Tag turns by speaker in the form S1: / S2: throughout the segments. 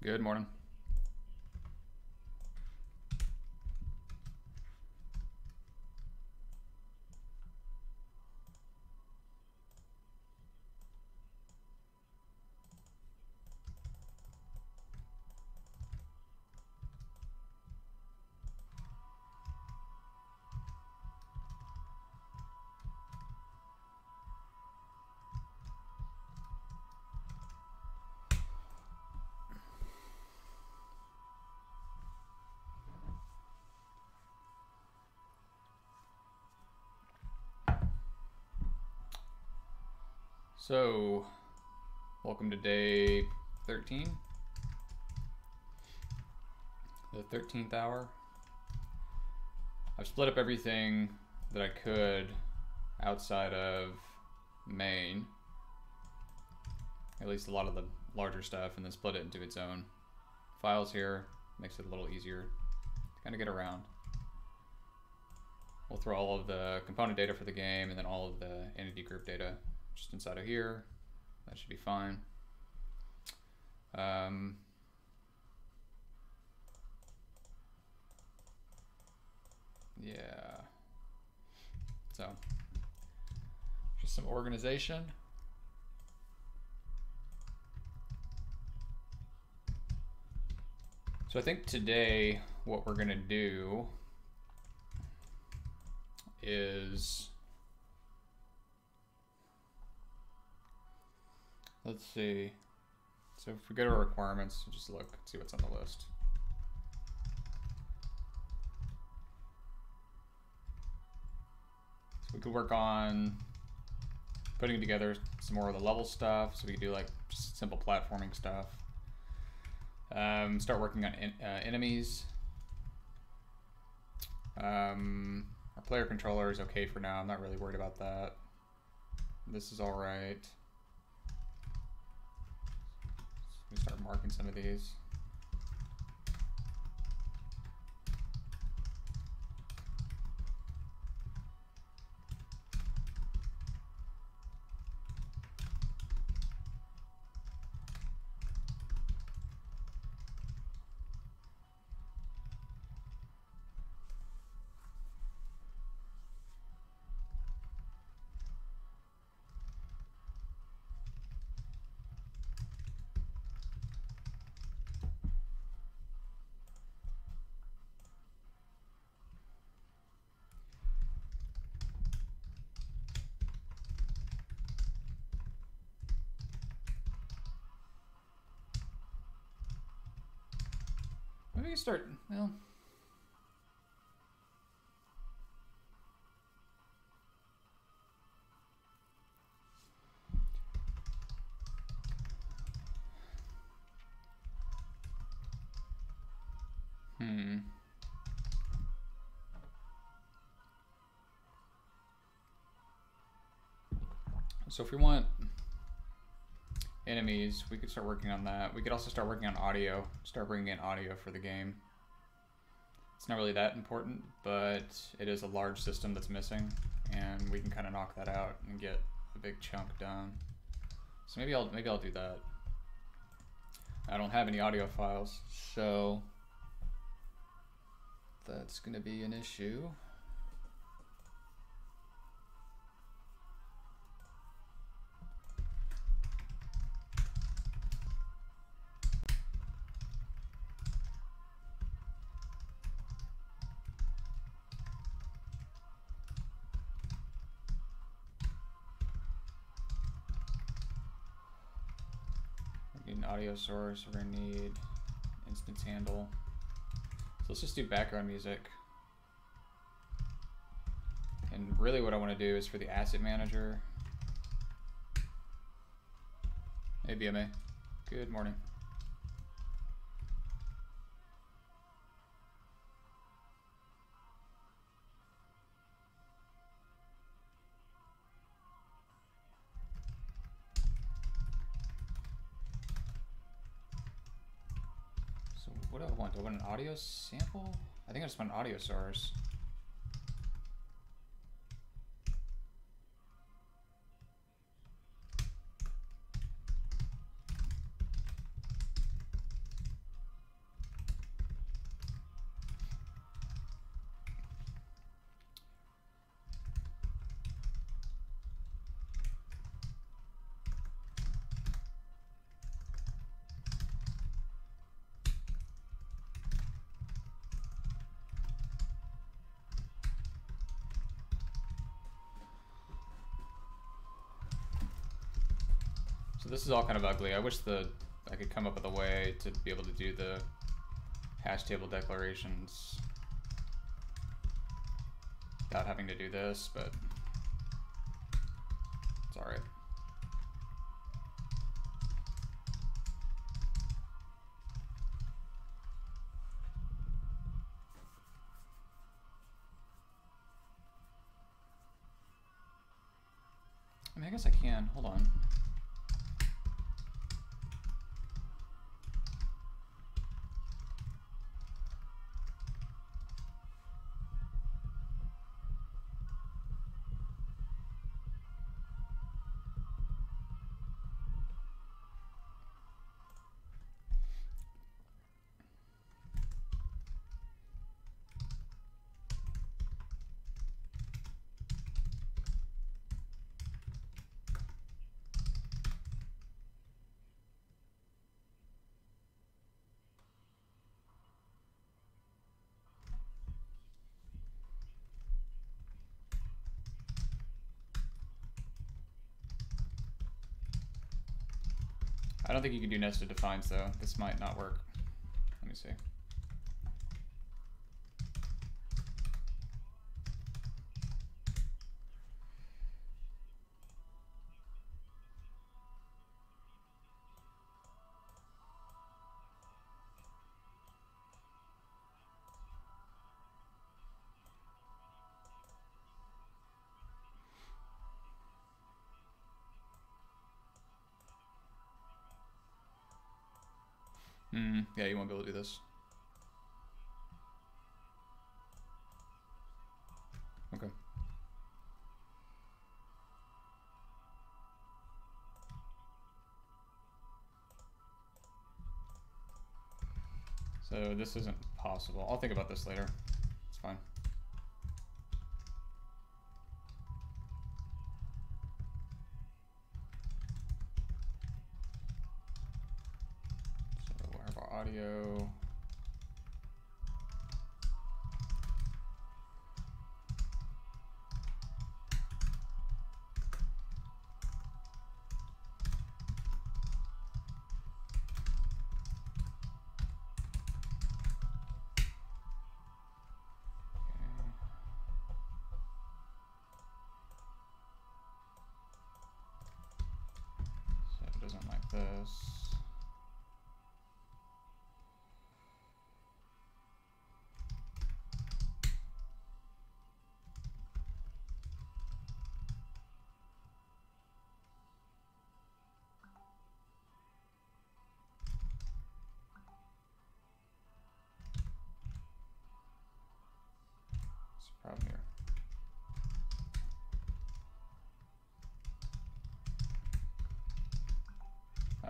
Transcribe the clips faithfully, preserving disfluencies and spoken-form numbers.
S1: Good morning. So, welcome to day thirteen, the thirteenth hour. I've split up everything that I could outside of main, at least a lot of the larger stuff, and then split it into its own files here. Makes it a little easier to kind of get around. We'll throw all of the component data for the game and then all of the entity group data just inside of here. That should be fine. Um, yeah. So, just some organization. So I think today what we're gonna do is, let's see. So if we go to our requirements, just look, see what's on the list. So we could work on putting together some more of the level stuff. So we could do like just simple platforming stuff. Um, start working on en uh, enemies. Um, our player controller is okay for now. I'm not really worried about that. This is all right. So we start marking some of these. Maybe we start, well. Hmm. So if we want enemies, we could start working on that. We could also start working on audio, start bringing in audio for the game. It's not really that important, but it is a large system that's missing, and we can kind of knock that out and get a big chunk done. So maybe I'll maybe I'll do that. I don't have any audio files, so that's going to be an issue. An audio source, we're gonna need instance handle. So let's just do background music. And really what I want to do is for the asset manager. Hey B M A, good morning. What do I want? Do I want an audio sample? I think I just want an audio source. So this is all kind of ugly. I wish the I could come up with a way to be able to do the hash table declarations without having to do this, but it's alright. I mean, I guess I can. Hold on. I don't think you can do nested defines though. This might not work. Let me see. Hmm, yeah, you won't be able to do this. Okay. So this isn't possible. I'll think about this later. It's fine. So we'll have our audio. Doesn't like this. It's a problem here. Oh.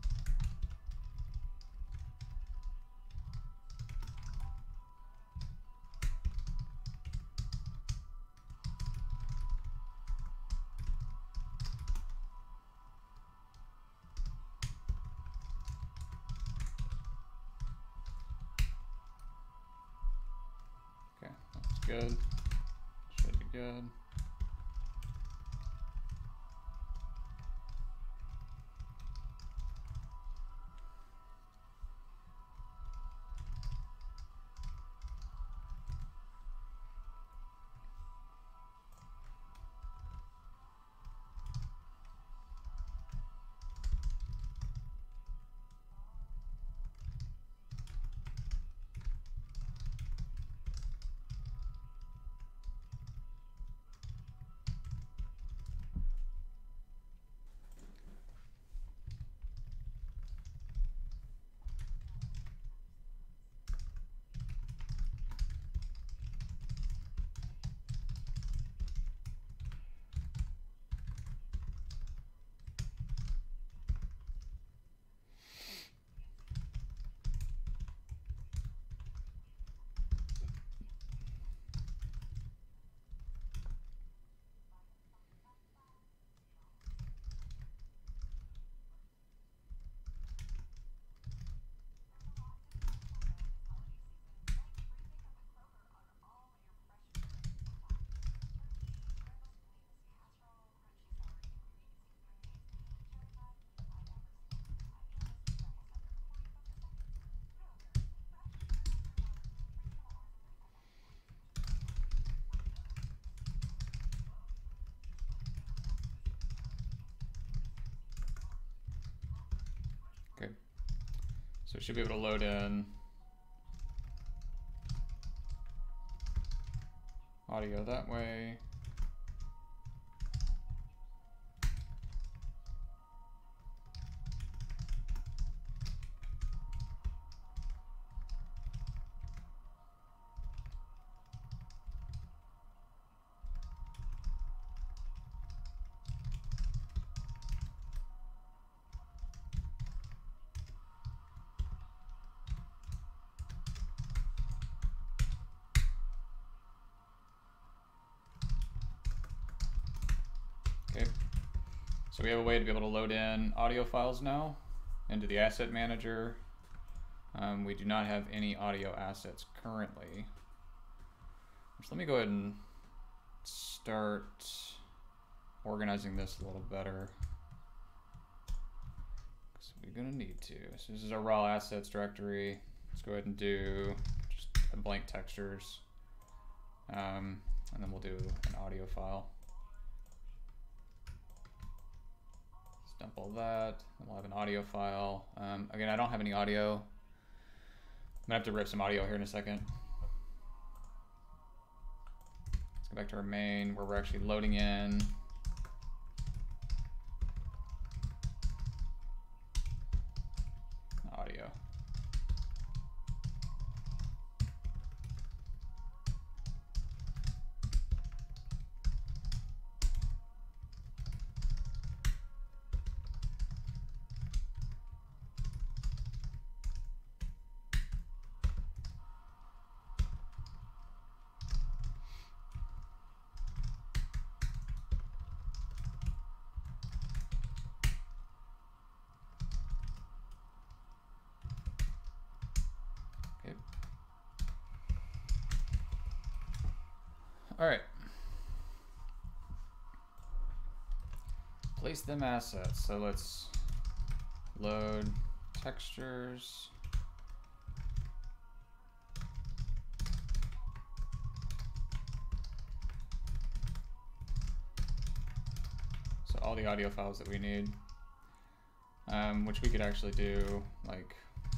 S1: Okay, that's good. Should be good. So we should be able to load in audio that way. Okay, so we have a way to be able to load in audio files now into the asset manager. Um, we do not have any audio assets currently. So let me go ahead and start organizing this a little better, because we're gonna need to. So this is our raw assets directory. Let's go ahead and do just a blank textures, um, and then we'll do an audio file. Dump all that, and we'll have an audio file. Um, again, I don't have any audio. I'm gonna have to rip some audio here in a second. Let's go back to our main, where we're actually loading in audio. All right. Place them assets. So let's load textures. So all the audio files that we need, um, which we could actually do like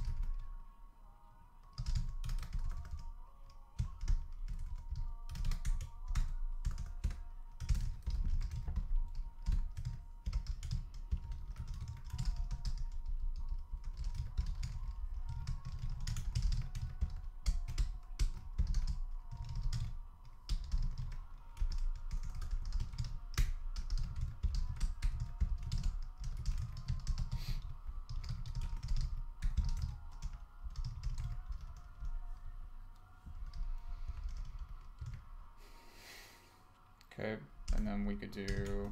S1: okay, and then we could do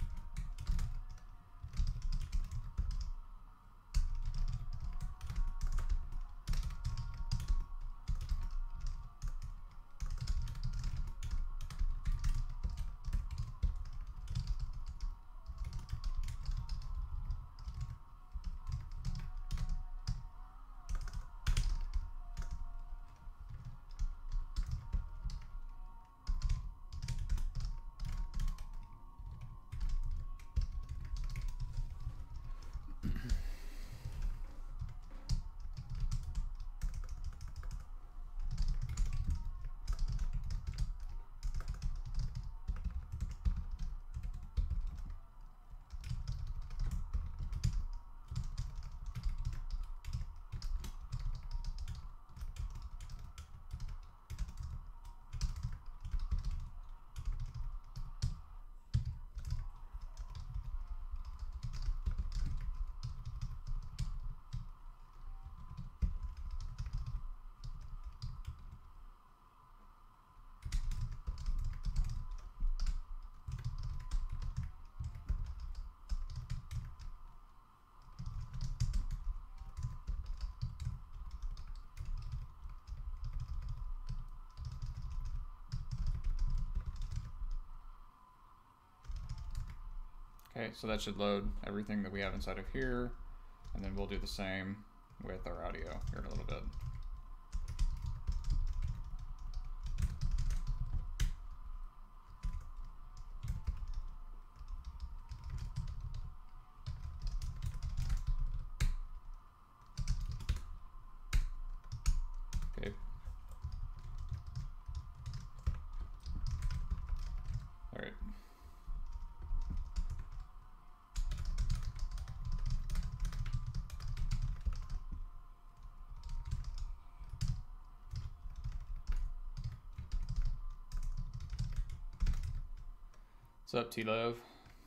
S1: okay, so that should load everything that we have inside of here, and then we'll do the same with our audio here in a little bit. What's up, T-Love?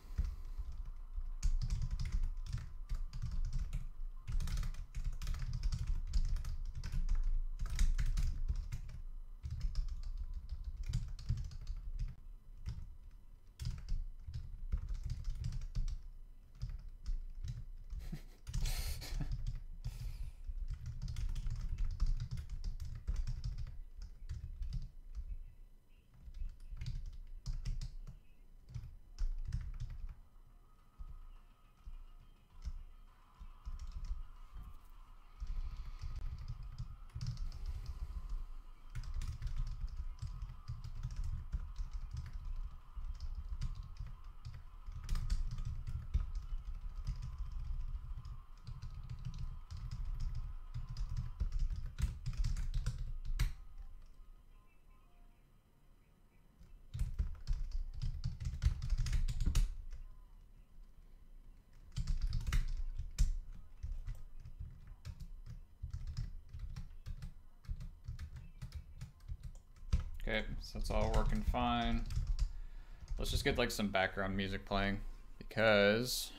S1: Okay, so it's all working fine. Let's just get like some background music playing because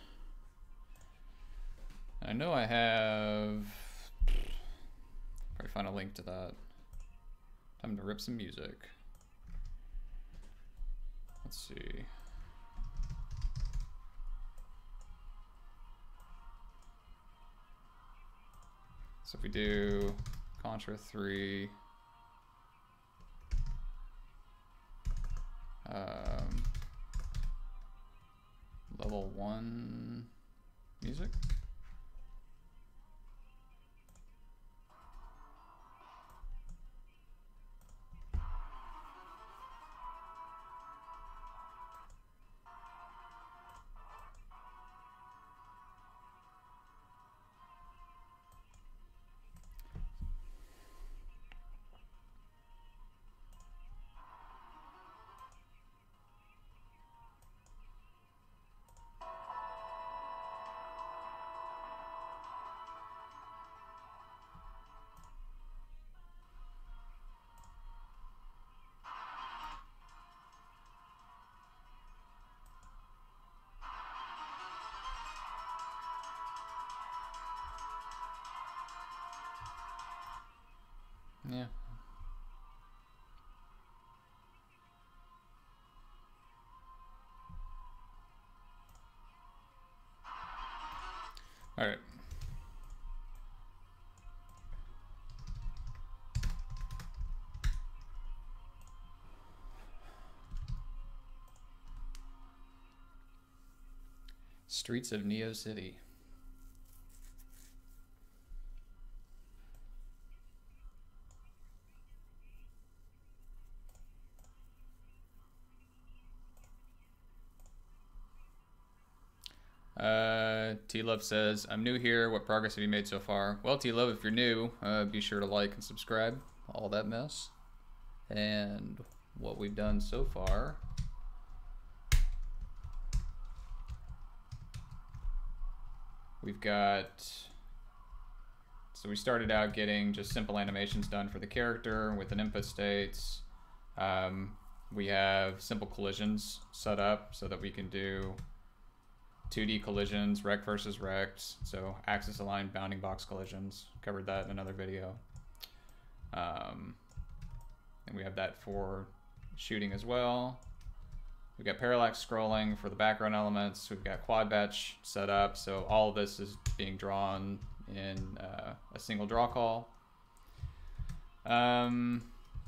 S1: I know I have, probably find a link to that. Time to rip some music. Let's see. So if we do Contra three, um, level one music. Yeah. All right. Streets of Neo City. Uh, T-Love says, I'm new here. What progress have you made so far? Well, T-Love, if you're new, uh, be sure to like and subscribe. All that mess. And what we've done so far. We've got... So we started out getting just simple animations done for the character with an input states. Um, we have simple collisions set up so that we can do two D collisions, rect versus rect, so axis aligned bounding box collisions. Covered that in another video. Um, and we have that for shooting as well. We've got parallax scrolling for the background elements. We've got quad batch set up, so all of this is being drawn in uh, a single draw call. Um,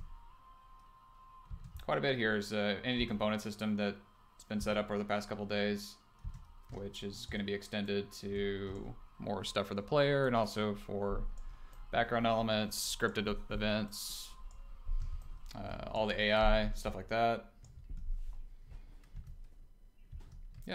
S1: quite a bit here is an entity component system that's been set up over the past couple days, which is going to be extended to more stuff for the player and also for background elements, scripted events, uh, all the A I, stuff like that. Yeah.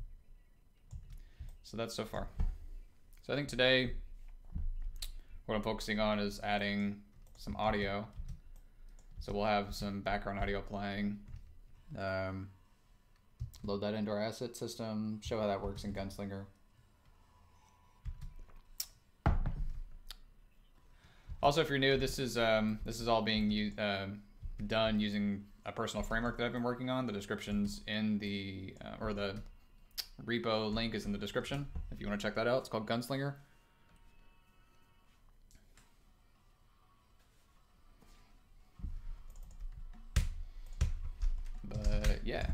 S1: So that's so far. So I think today what I'm focusing on is adding some audio. So we'll have some background audio playing. Um, Load that into our asset system, show how that works in Gunslinger. Also, if you're new, this is um, this is all being uh, done using a personal framework that I've been working on. The description's in the, uh, or the repo link is in the description if you want to check that out. It's called Gunslinger. But yeah.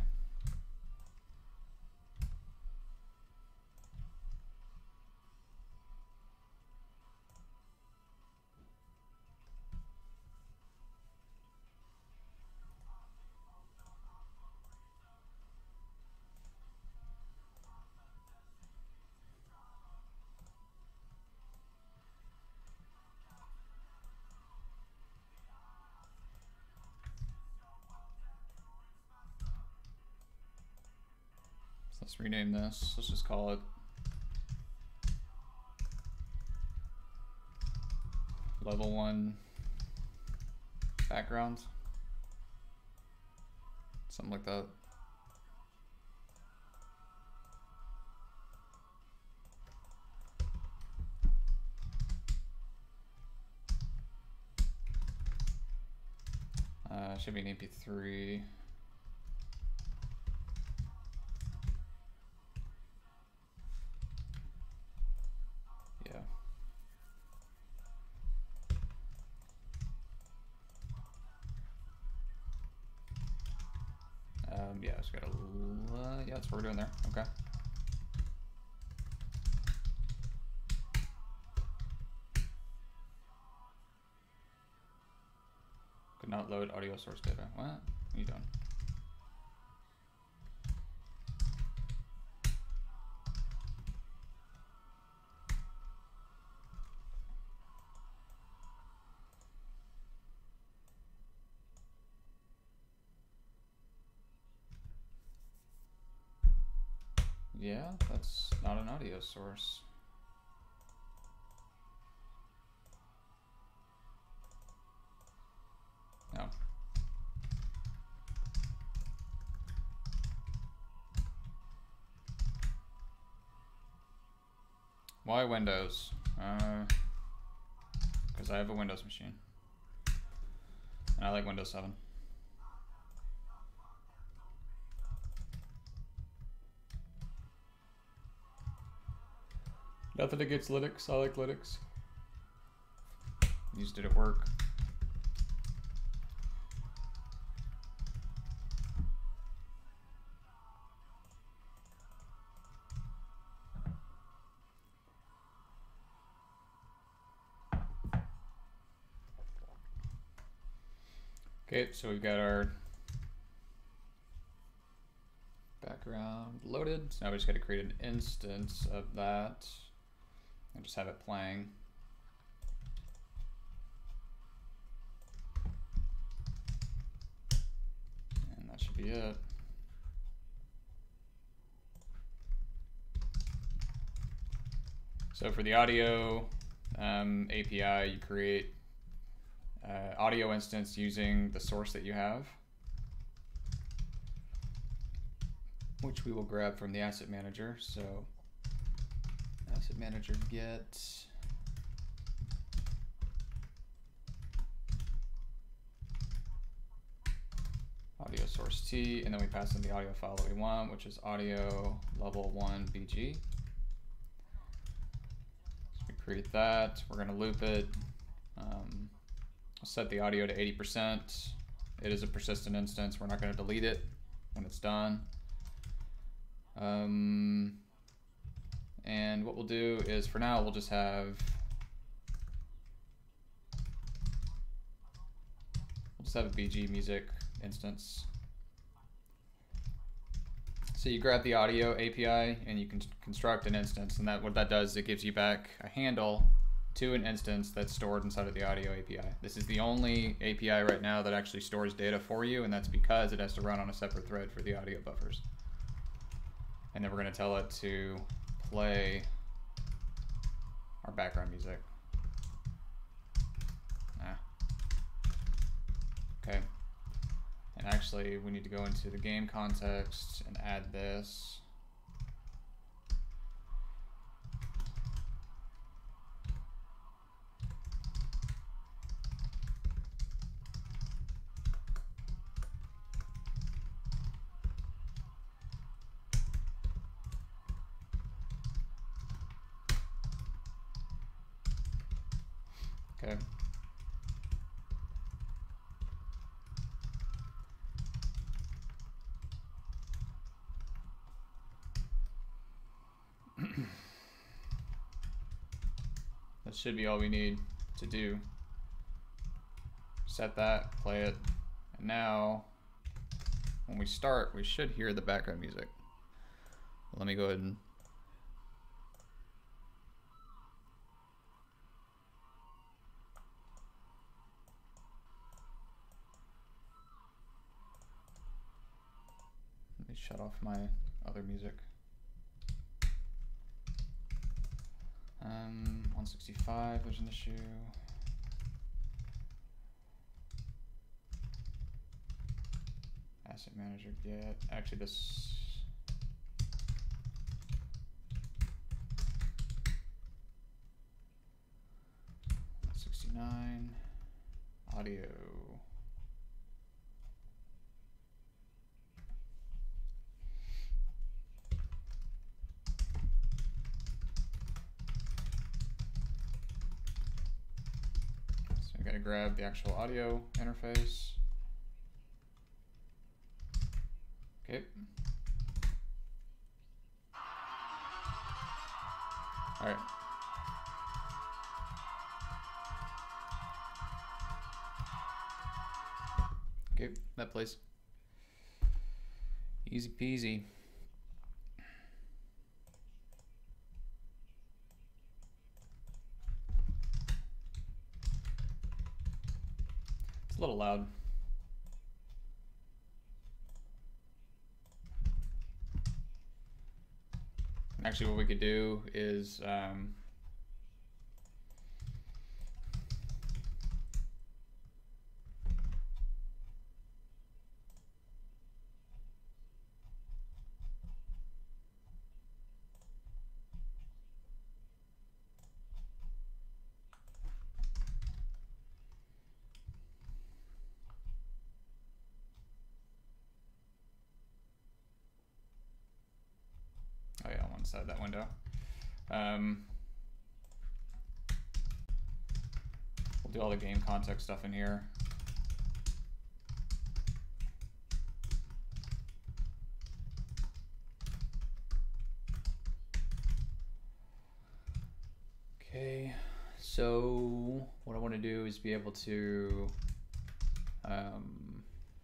S1: Let's rename this. Let's just call it level one background. Something like that. Uh, should be an M P three. Um, yeah, just gotta, uh, yeah, that's what we're doing there. Okay. Could not load audio source data. What? What are you doing? Yeah, that's not an audio source. No. Why Windows? Uh, because I have a Windows machine. And I like Windows seven. Nothing against Linux. I like Linux. Used it at work. Okay, so we've got our background loaded. So now we just got to create an instance of that and just have it playing. And that should be it. So for the audio um, A P I, you create uh, audio instance using the source that you have, which we will grab from the asset manager. So asset manager get audio source T, and then we pass in the audio file that we want, which is audio level one B G. So we create that. We're going to loop it. Um, I'll set the audio to eighty percent. It is a persistent instance. We're not going to delete it when it's done. Um, and what we'll do is, for now, we'll just have we'll just have a B G music instance. So you grab the audio A P I and you can construct an instance, and that what that does is it gives you back a handle to an instance that's stored inside of the audio A P I. This is the only A P I right now that actually stores data for you, and that's because it has to run on a separate thread for the audio buffers. And then we're going to tell it to play our background music. Ah. Okay. And actually, we need to go into the game context and add this. Okay. That should be all we need to do. Set that, play it, and now when we start, we should hear the background music. Let me go ahead and let me shut off my other music. Um, one sixty-five, there's an issue. Asset manager get, actually this, sixty-nine, audio. So we gotta grab the actual audio interface. Okay. All right. Okay, that plays. Easy peasy. It's a little loud. Actually, what we could do is um, oh yeah, one side of that window. Um, we'll do all the game context stuff in here. Okay, so what I want to do is be able to um,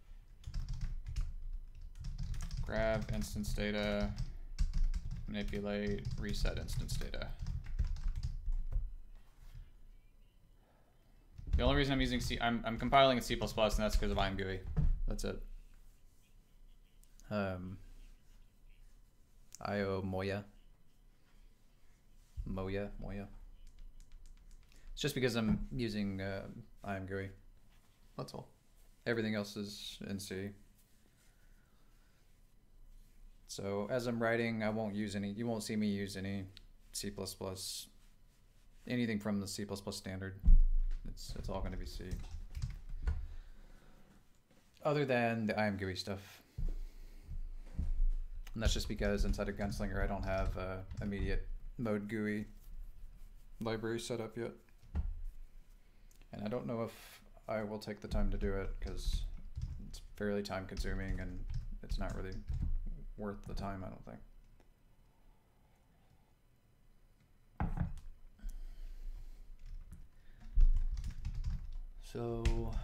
S1: grab instance data, manipulate, reset instance data. The only reason I'm using C, I'm, I'm compiling in C plus plus, and that's because of I M G U I. That's it. Um, I O Moya. Moya, Moya. It's just because I'm using uh, I M G U I. That's all. Everything else is in C. So as I'm writing, I won't use any, you won't see me use any C plus plus, anything from the C plus plus standard. It's, it's all going to be C. Other than the I M G U I stuff. And that's just because inside of Gunslinger, I don't have uh, immediate mode G U I library set up yet. And I don't know if I will take the time to do it because it's fairly time consuming and it's not really worth the time, I don't think. So,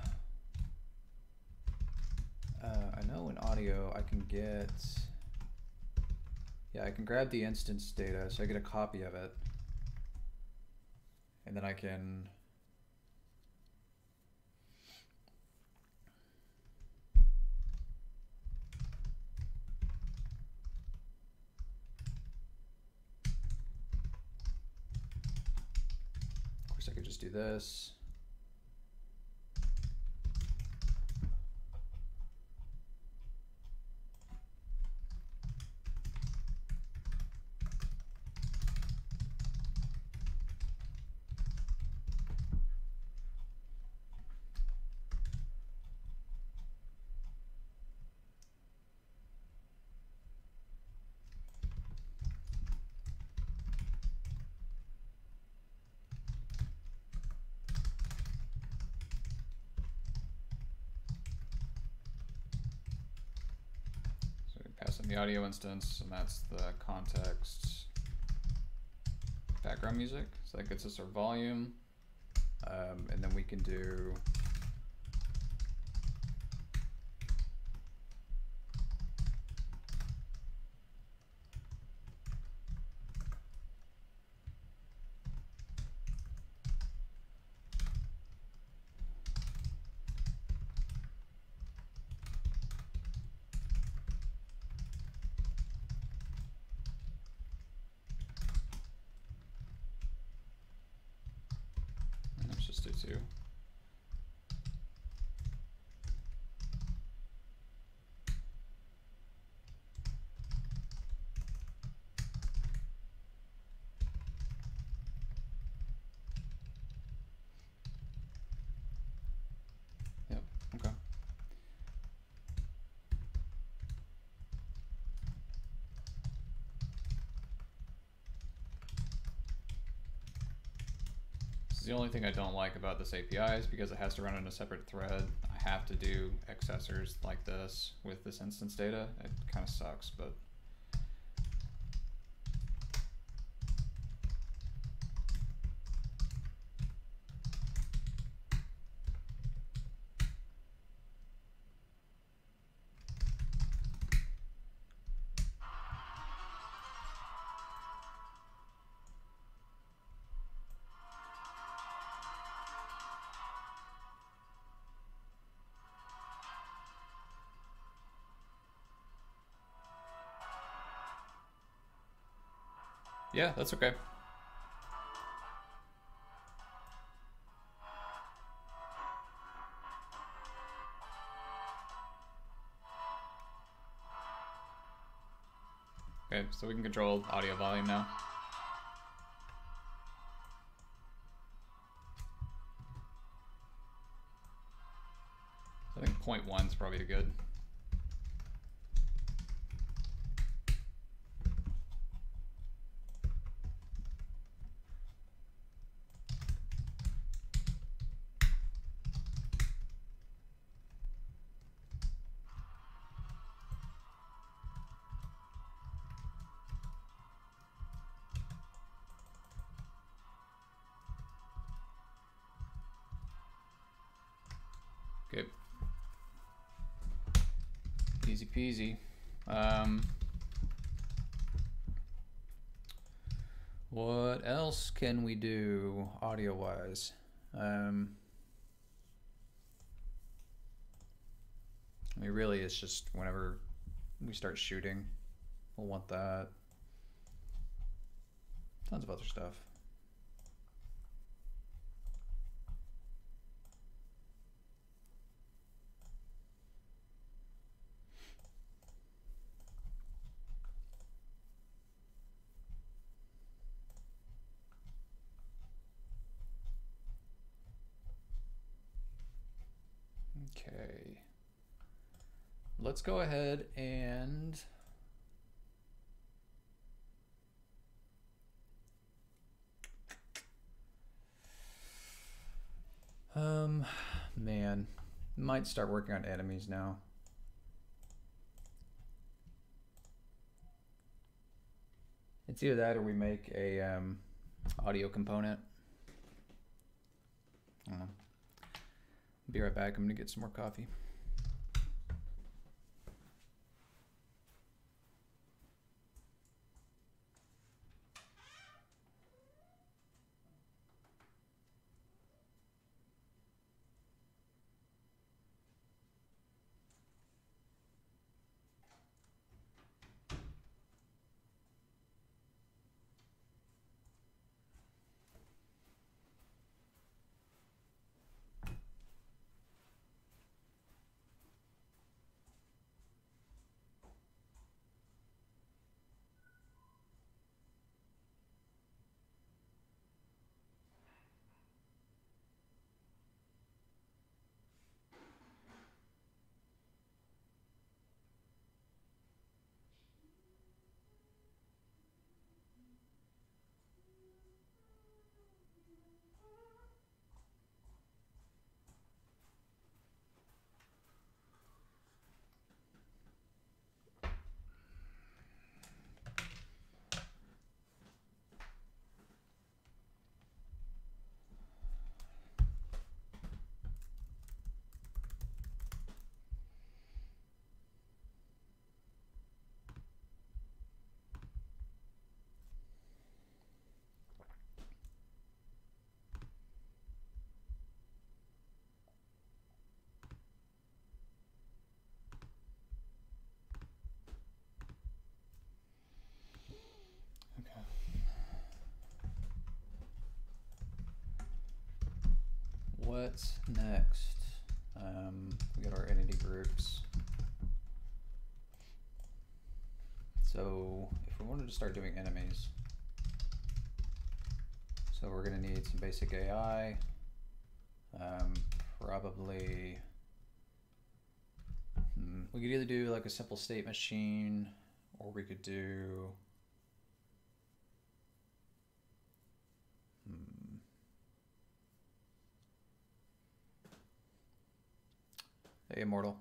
S1: uh, I know in audio I can get, yeah, I can grab the instance data, so I get a copy of it. And then I can of course I could just do this. pass in the audio instance, and that's the context background music. So that gets us our volume, um, and then we can do let's just do two. Yep, okay. This is the only thing I don't like about this A P I is because it has to run in a separate thread. I have to do accessors like this with this instance data. It kind of sucks, but yeah, that's okay. Okay, so we can control audio volume now. I think zero point one is probably good. Okay. Easy peasy. Um, what else can we do audio wise? Um, I mean, really, it's just whenever we start shooting, we'll want that. Tons of other stuff. Okay. Let's go ahead and um man, might start working on enemies now. It's either that or we make a um, audio component. I don't know. Be right back. I'm gonna get some more coffee. what's next? Um, we got our entity groups. So if we wanted to start doing enemies, so we're going to need some basic A I, um, probably, hmm, we could either do like a simple state machine, or we could do, hmm, hey, Immortal.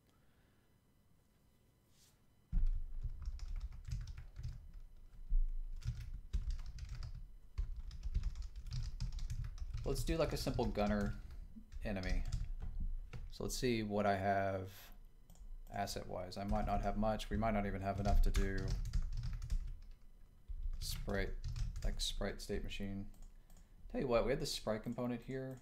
S1: Let's do like a simple gunner enemy. So let's see what I have asset wise. I might not have much. We might not even have enough to do sprite, like sprite state machine. Tell you what, we had the sprite component here.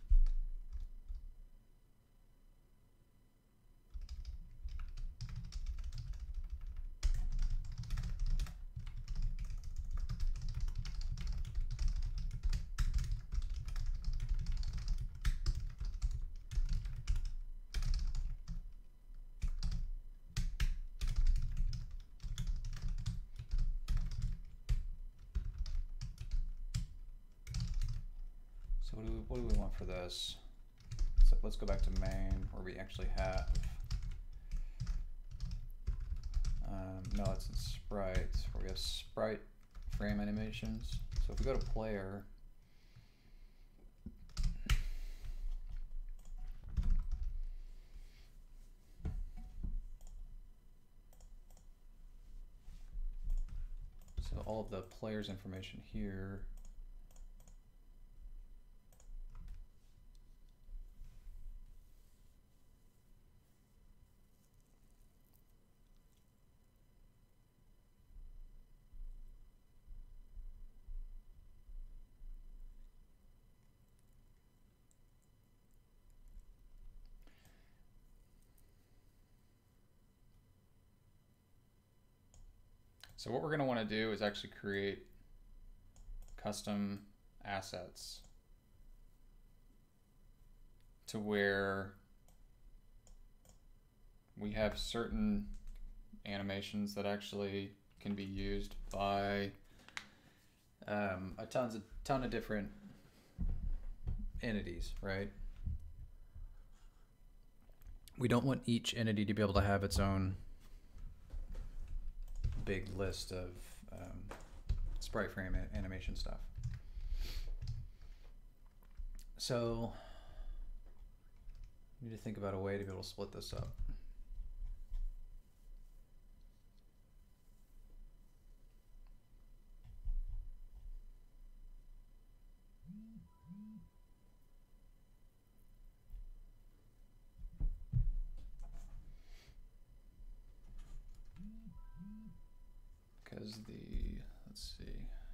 S1: So what do we, what do we want for this? So let's go back to main where we actually have, um, no, it's in sprite where we have sprite frame animations. So if we go to player, so all of the player's information here. So what we're going to want to do is actually create custom assets to where we have certain animations that actually can be used by um, a tons of ton of different entities, right? We don't want each entity to be able to have its own big list of um, sprite frame animation stuff. So we need to think about a way to be able to split this up. Because the, let's see.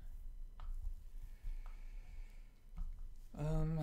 S1: Um,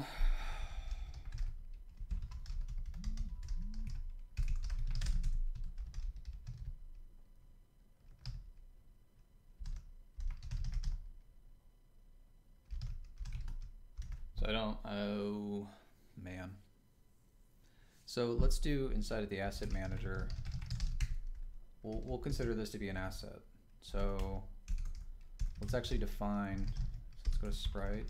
S1: so I don't, oh man. So let's do inside of the asset manager, we'll, we'll consider this to be an asset. So let's actually define, so let's go to sprite.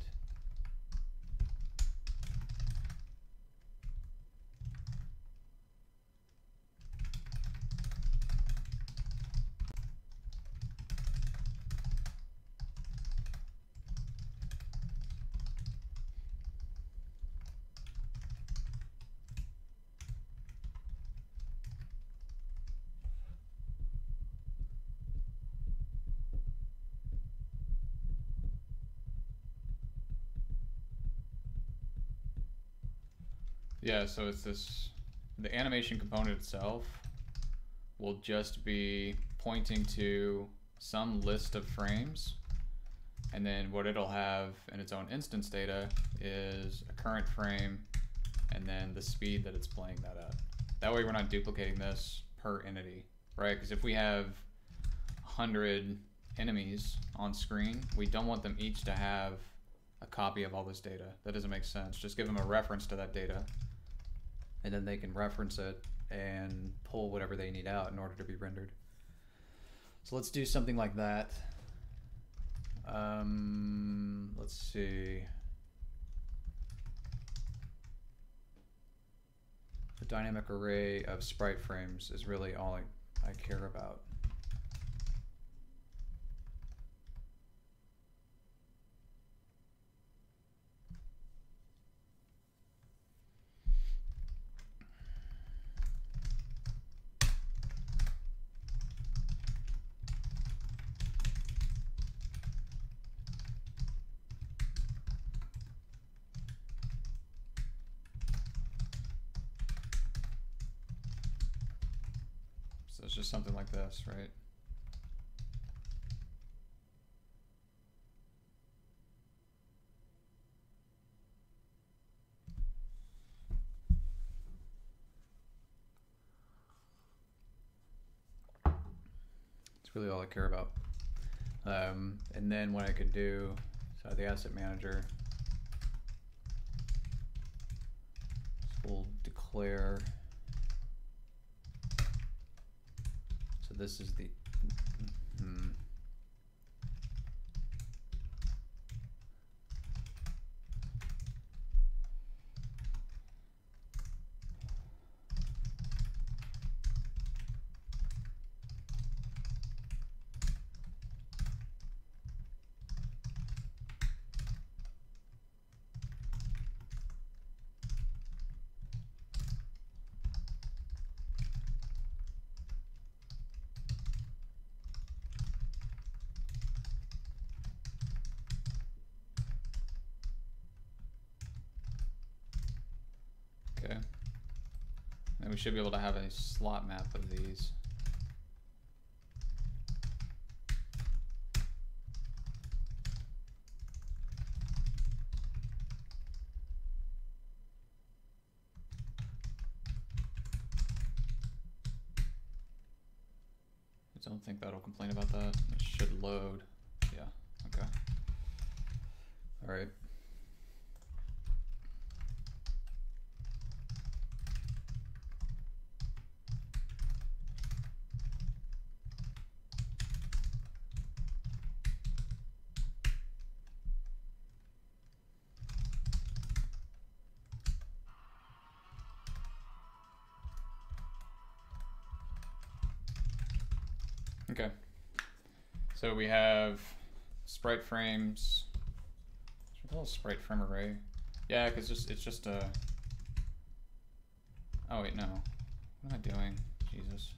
S1: Yeah, so it's this, the animation component itself will just be pointing to some list of frames, and then what it'll have in its own instance data is a current frame and then the speed that it's playing that at. That way we're not duplicating this per entity, right? Because if we have one hundred enemies on screen, we don't want them each to have a copy of all this data. That doesn't make sense. Just give them a reference to that data, and then they can reference it and pull whatever they need out in order to be rendered. So let's do something like that. Um, let's see. The dynamic array of sprite frames is really all I, I care about. So it's just something like this, right? It's really all I care about. Um, and then what I could do, so the asset manager, we'll declare, so this is the, hmm, okay. And we should be able to have a slot map of these. I don't think that'll complain about that. It should load. Yeah, okay. All right. Okay, so we have sprite frames. Should we call it sprite frame array? Yeah, because just it's just a. Oh wait, no. What am I doing? Jesus.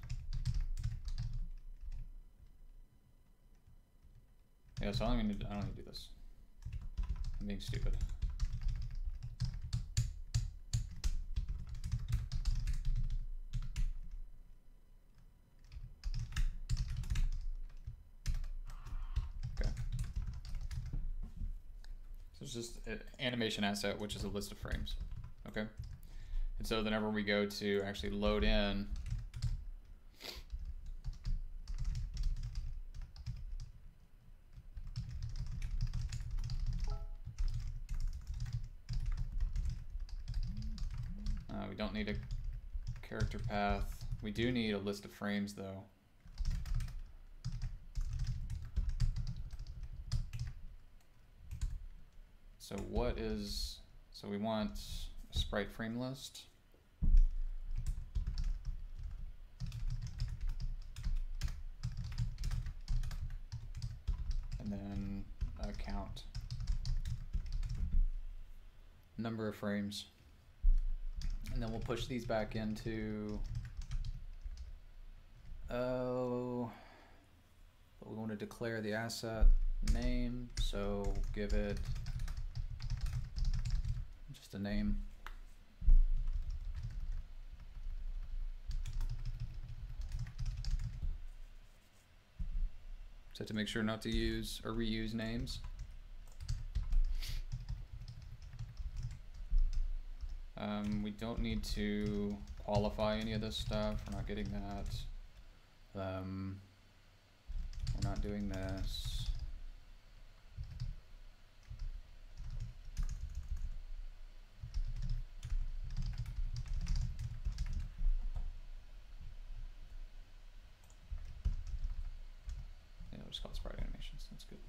S1: Yeah, so I don't even need to, I don't need to do this. I'm being stupid. It's just an animation asset, which is a list of frames. Okay. And so whenever we go to actually load in, uh, we don't need a character path. We do need a list of frames though. So what is, so we want a sprite frame list. And then a count. Number of frames. And then we'll push these back into, oh, but we want to declare the asset name, so give it just a name. So to make sure not to use or reuse names. Um, we don't need to qualify any of this stuff. We're not getting that. Um, we're not doing this. just call it sprite animations. That's good.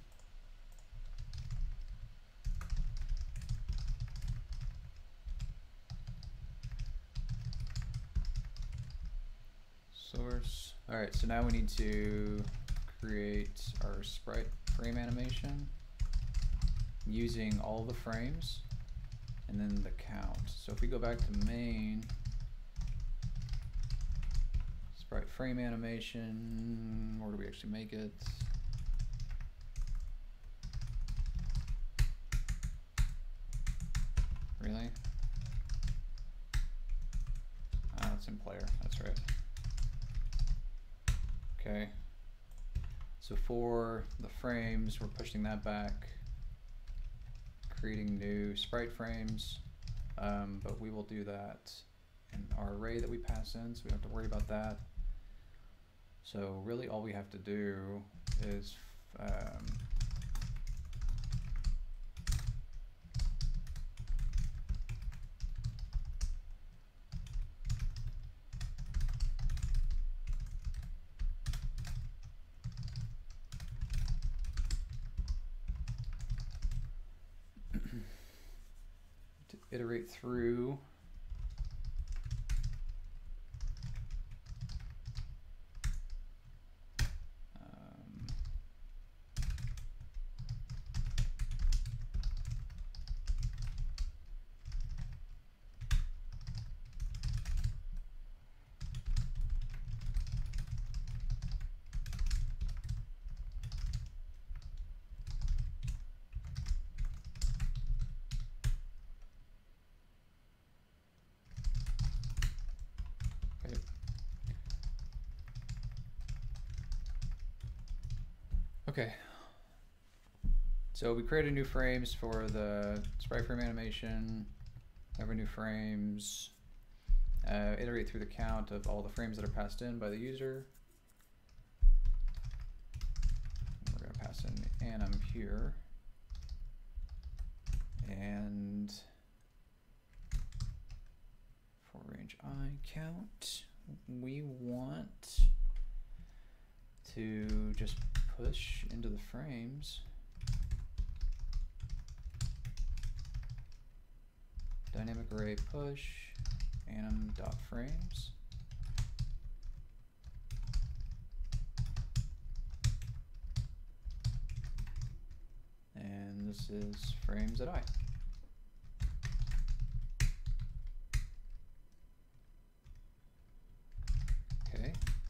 S1: Source. All right, so now we need to create our sprite frame animation using all the frames and then the count. So if we go back to main, sprite frame animation, where do we actually make it? Really? Ah, it's in player, that's right. Okay, so for the frames, we're pushing that back, creating new sprite frames, um, but we will do that in our array that we pass in, so we don't have to worry about that. So really all we have to do is um, to iterate through um, okay. Okay, so we created new frames for the sprite frame animation, have new frames, uh, iterate through the count of all the frames that are passed in by the user. We're going to pass in anim here, and for range I count, we want to just push into the frames. Dynamic array push anim dot frames. And this is frames at I. Okay.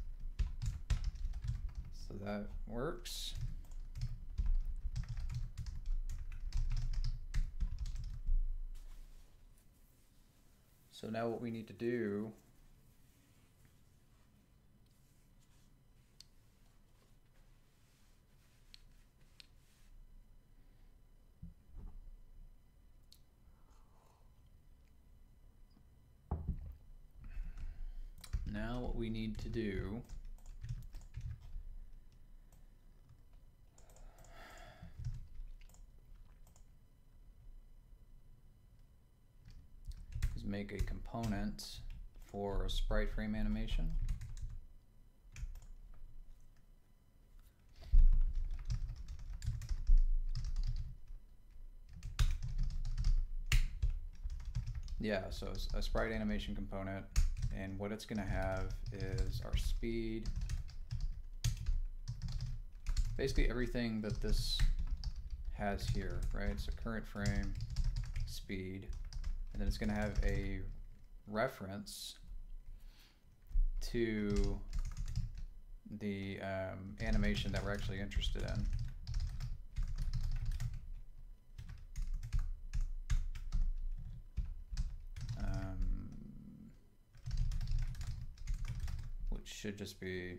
S1: So that works. So now what we need to do now what we need to do is make a component for a sprite frame animation. Yeah, so it's a sprite animation component, and what it's going to have is our speed, basically everything that this has here, right? So current frame, speed, and then it's going to have a reference to the um, animation that we're actually interested in. Um, which should just be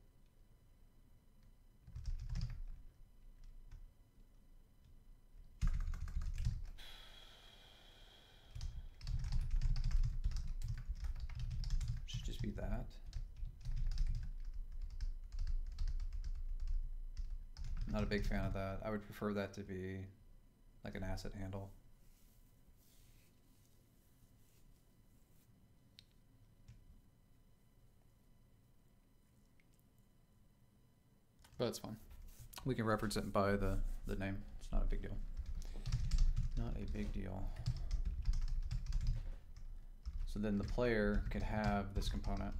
S1: should just be that. Not a big fan of that. I would prefer that to be like an asset handle. But it's fine. We can reference it by the, the name. It's not a big deal. Not a big deal. So then the player could have this component.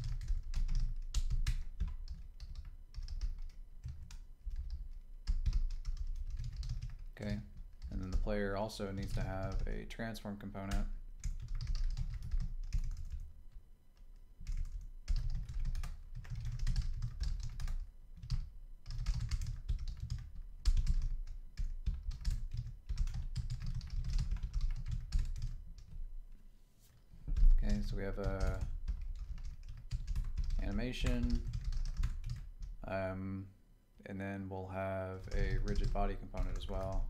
S1: Okay, and then the player also needs to have a transform component. Okay, so we have a animation, um, and then we'll have a rigid body component as well.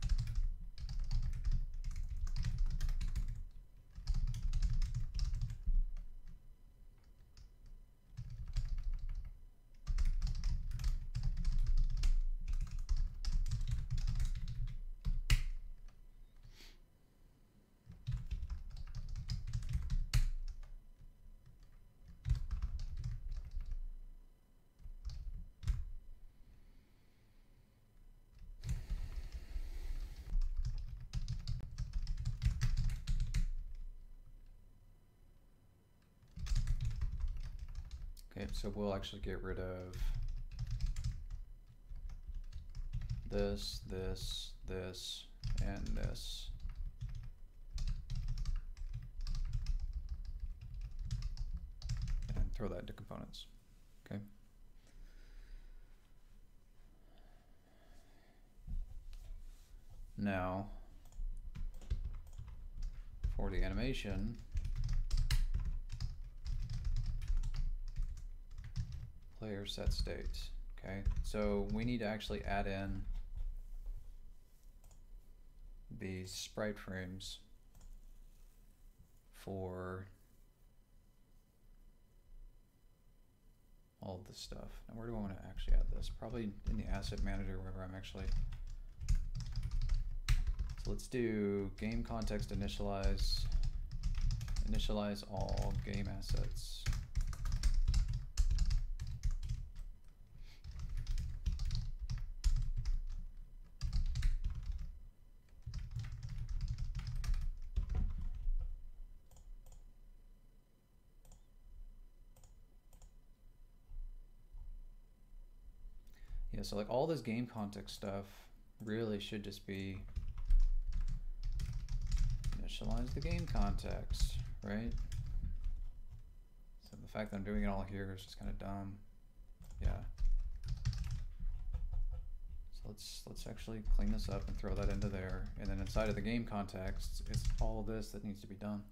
S1: Okay, so we'll actually get rid of this, this, this, and this. And throw that into components. Okay. Now, for the animation, player set state. Okay, so we need to actually add in these sprite frames for all of this stuff. Now, where do I want to actually add this? Probably in the asset manager, wherever I'm actually. So let's do game context initialize, initialize all game assets. Yeah, so like all this game context stuff really should just be initialize the game context, right? So the fact that I'm doing it all here is just kind of dumb. Yeah. So let's let's actually clean this up and throw that into there, and then inside of the game context, it's all this that needs to be done.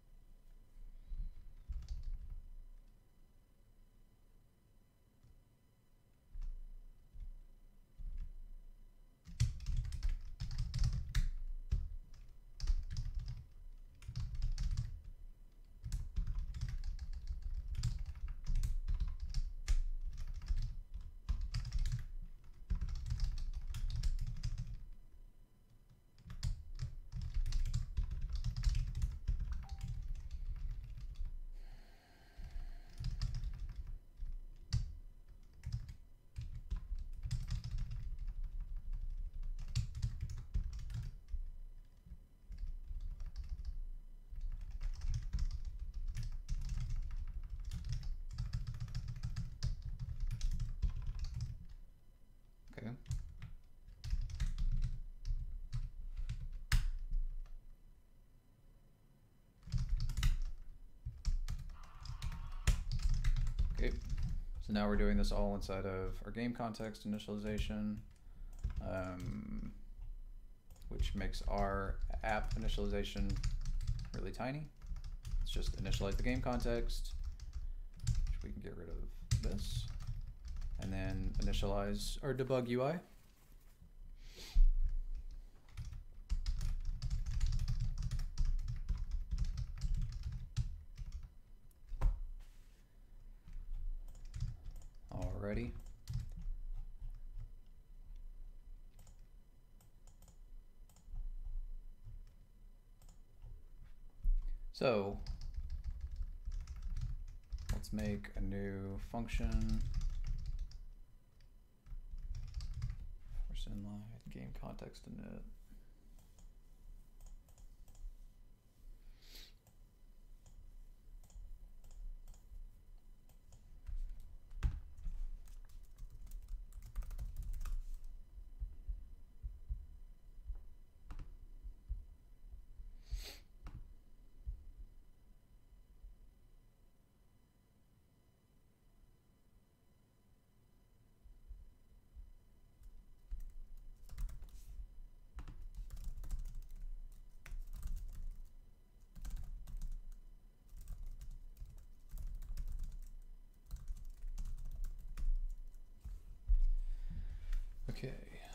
S1: Okay. Okay, so now we're doing this all inside of our game context initialization, um, which makes our app initialization really tiny. Let's just initialize the game context, which we can get rid of this, and then initialize our debug U I. Alrighty. So let's make a new function. source inline game context init. Okay.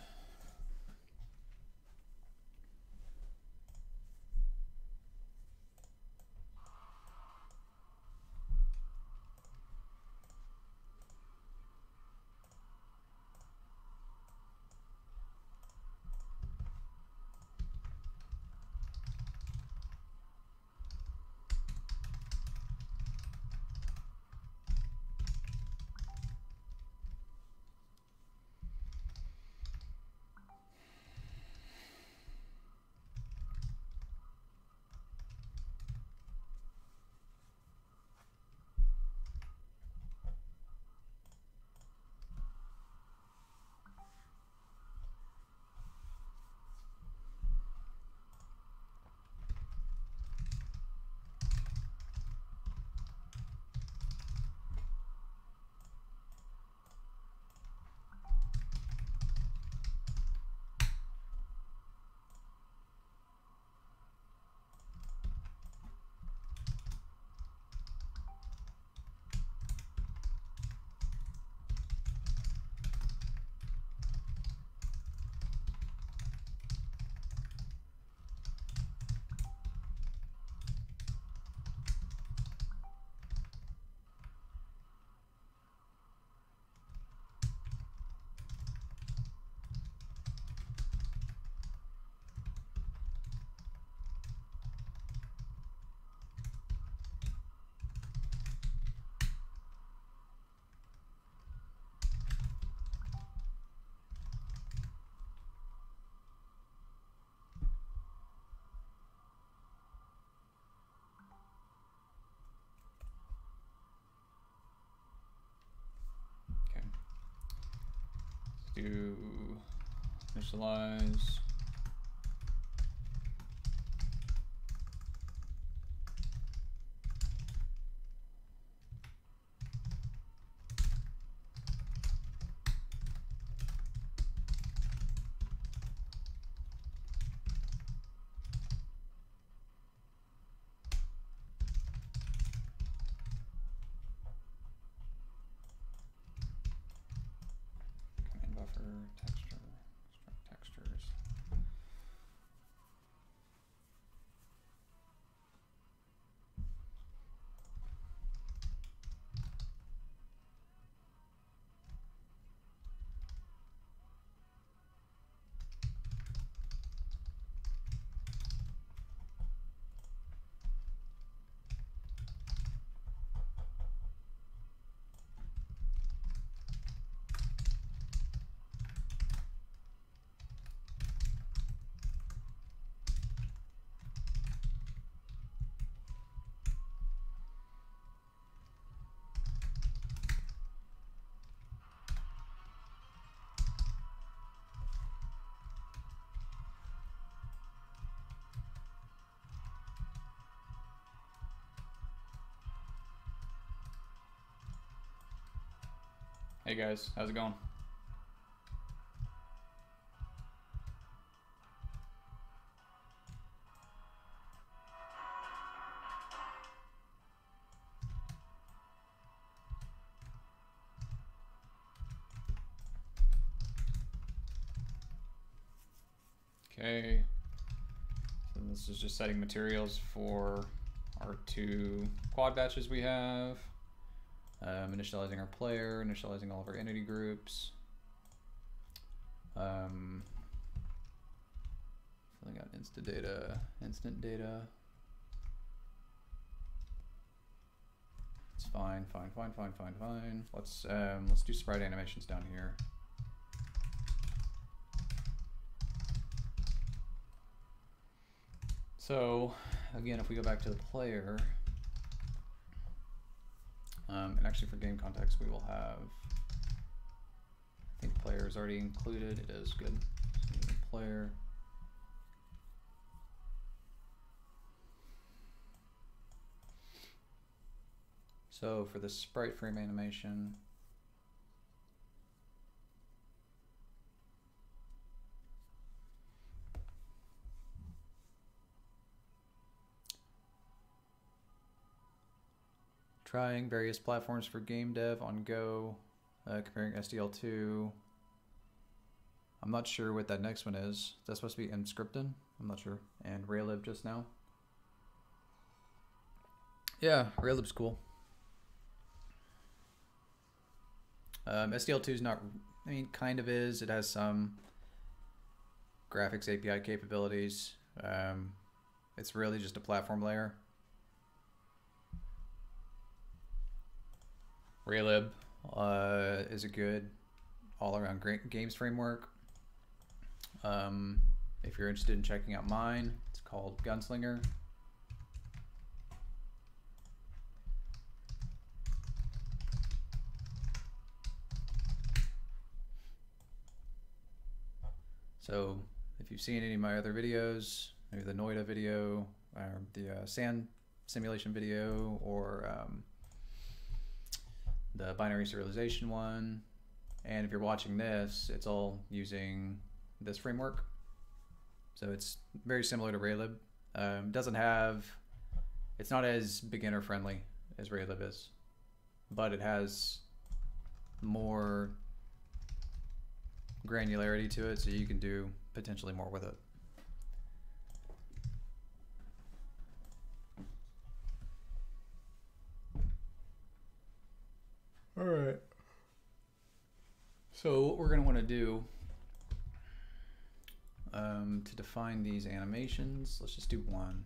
S1: Do initialize. Command buffer, texture, struct textures. Hey guys, how's it going? Okay, so this is just setting materials for our two quad batches we have. Um, initializing our player, initializing all of our entity groups. Um, filling out insta data, instant data. It's fine, fine, fine, fine, fine, fine. Let's um, let's do sprite animations down here. So again, if we go back to the player, um, and actually for game context, we will have, I think player is already included. It is good. So player. So for the sprite frame animation, trying various platforms for game dev on Go, uh, comparing S D L two. I'm not sure what that next one is. That's supposed to be Inscripted? I'm not sure. And Raylib just now. Yeah, Raylib's cool. Um, S D L two is not, I mean, kind of is. It has some graphics A P I capabilities. Um, it's really just a platform layer. Raylib uh, is a good all-around games framework. Um, if you're interested in checking out mine, it's called Gunslinger. So if you've seen any of my other videos, maybe the Noida video, or the uh, sand simulation video, or um, the binary serialization one, and if you're watching this, it's all using this framework. So it's very similar to Raylib. Um, doesn't have, it's not as beginner friendly as Raylib is, but it has more granularity to it, so you can do potentially more with it. All right. So what we're going to want to do um, to define these animations, let's just do one.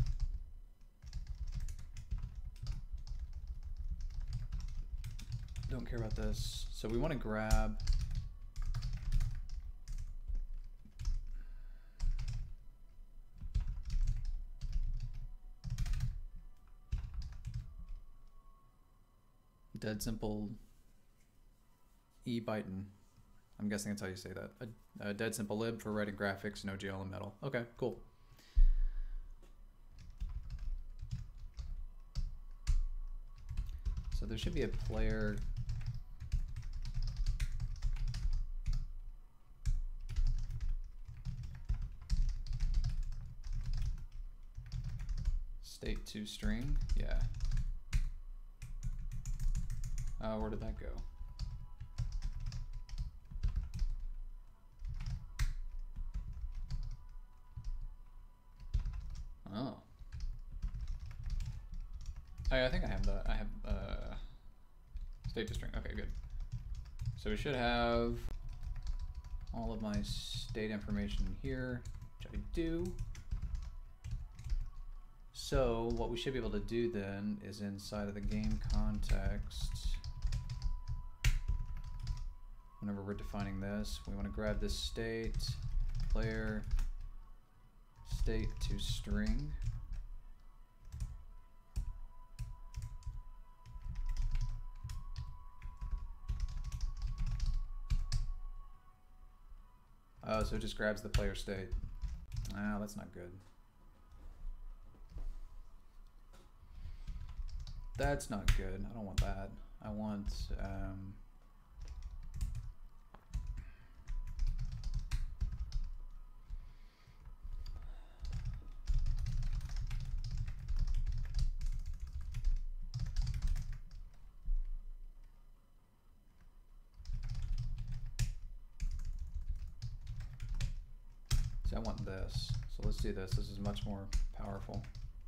S1: Don't care about this. So we want to grab dead simple E Byton. I'm guessing that's how you say that. A, a dead simple lib for writing graphics and O G L and metal. Okay, cool. So there should be a player state to string. Yeah. Uh, where did that go? Oh. I, I think I have the, I have uh, state to string. Okay, good. So we should have all of my state information here, which I do. So what we should be able to do then is inside of the game context, whenever we're defining this, we want to grab this state, player, state to string. Oh, so it just grabs the player state. Ah, that's not good. That's not good. I don't want that. I want um, so I want this. So let's do this. This is much more powerful.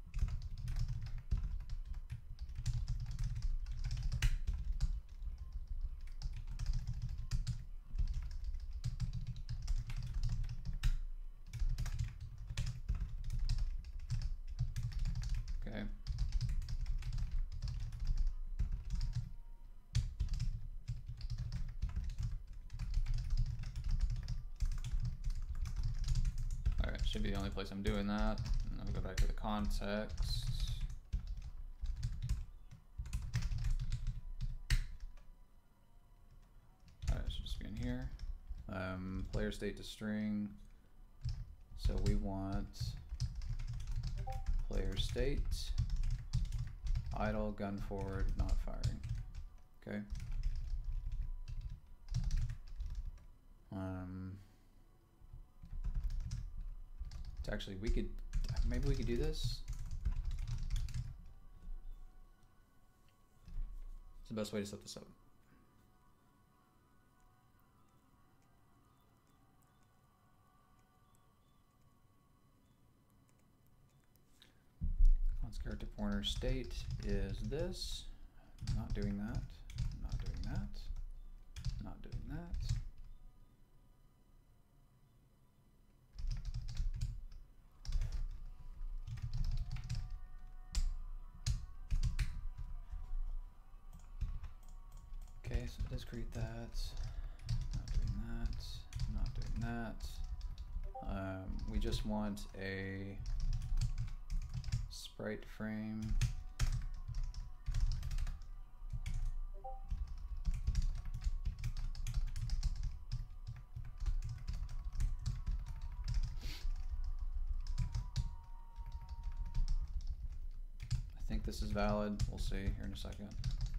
S1: Okay. All right, should be the only place I'm doing that. And then we go back to the context. Alright, it should just be in here. Um, player state to string. So we want player state, idle, gun forward, not firing. Okay. Um, it's actually, we could, maybe we could do this. It's the best way to set this up. Character pointer state is this. Not doing that. Not doing that. Not doing that. Okay, so it does create that. Not doing that. Not doing that. Um, we just want a sprite frame. I think this is valid. We'll see here in a second.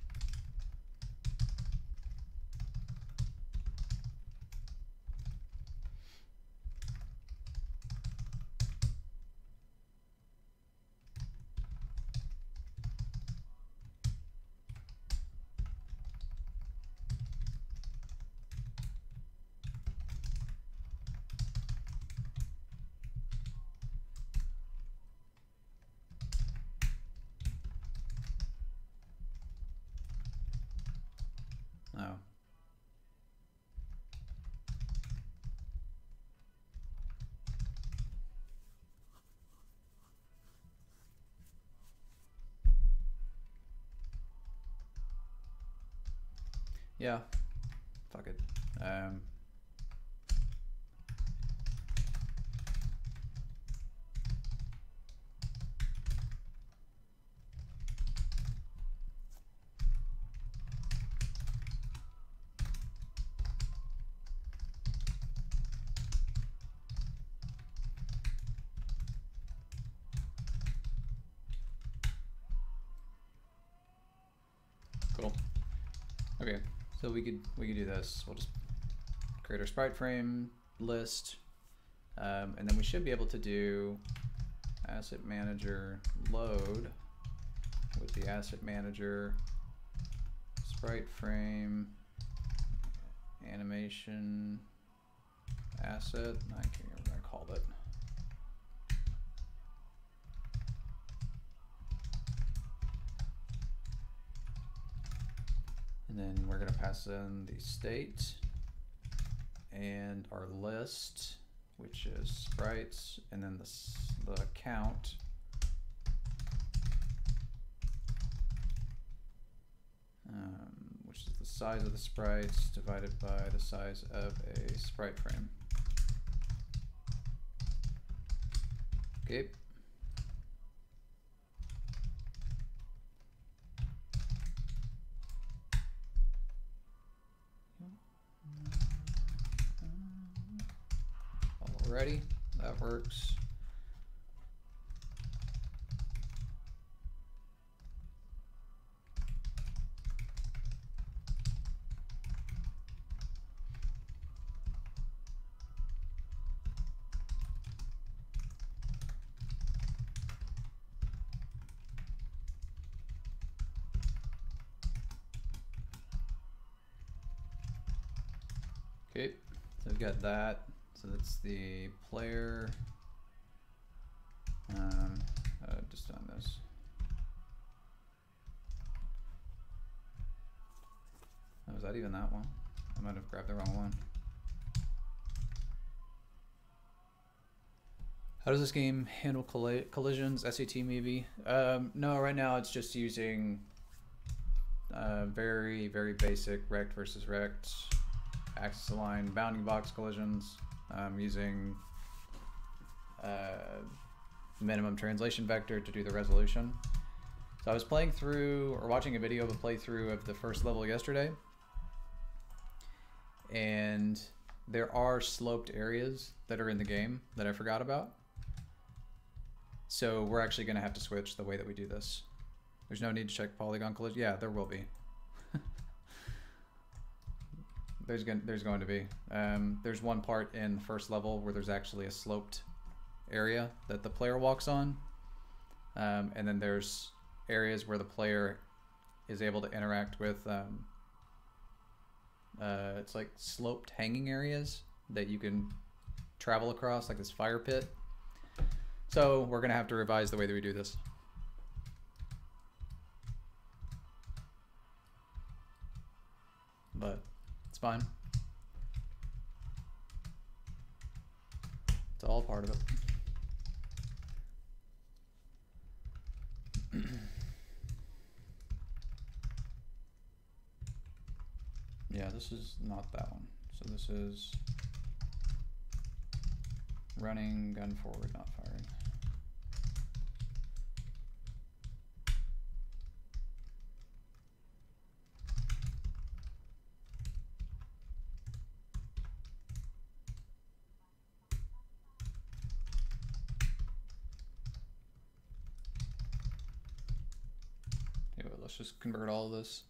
S1: Oh. Yeah. Fuck it. Um. Cool. Okay, so we could we could do this. We'll just create our sprite frame list, um, and then we should be able to do asset manager load with the asset manager sprite frame animation asset. I can't remember what I called it. And then we're going to pass in the state and our list, which is sprites, and then the, the count. Um, which is the size of the sprites divided by the size of a sprite frame. Okay. Alrighty, that works. Okay, so we've got that. So that's the player. Um, uh, just on this. Oh, was that even that one? I might have grabbed the wrong one. How does this game handle colli collisions? S A T maybe? Um, no, right now it's just using uh, very, very basic rect versus rect, axis aligned bounding box collisions. Um, using uh, minimum translation vector to do the resolution. So I was playing through, or watching a video of a playthrough of the first level yesterday, and there are sloped areas that are in the game that I forgot about. So we're actually going to have to switch the way that we do this. There's no need to check polygon collision. Yeah, there will be. there's going there's going to be. Um, there's one part in the first level where there's actually a sloped area that the player walks on, um, and then there's areas where the player is able to interact with. Um, uh, it's like sloped hanging areas that you can travel across, like this fire pit. So we're going to have to revise the way that we do this. But it's fine. It's all part of it. Yeah, this is not that one. So this is running, gun forward, not firing. Anyway, let's just convert all of this.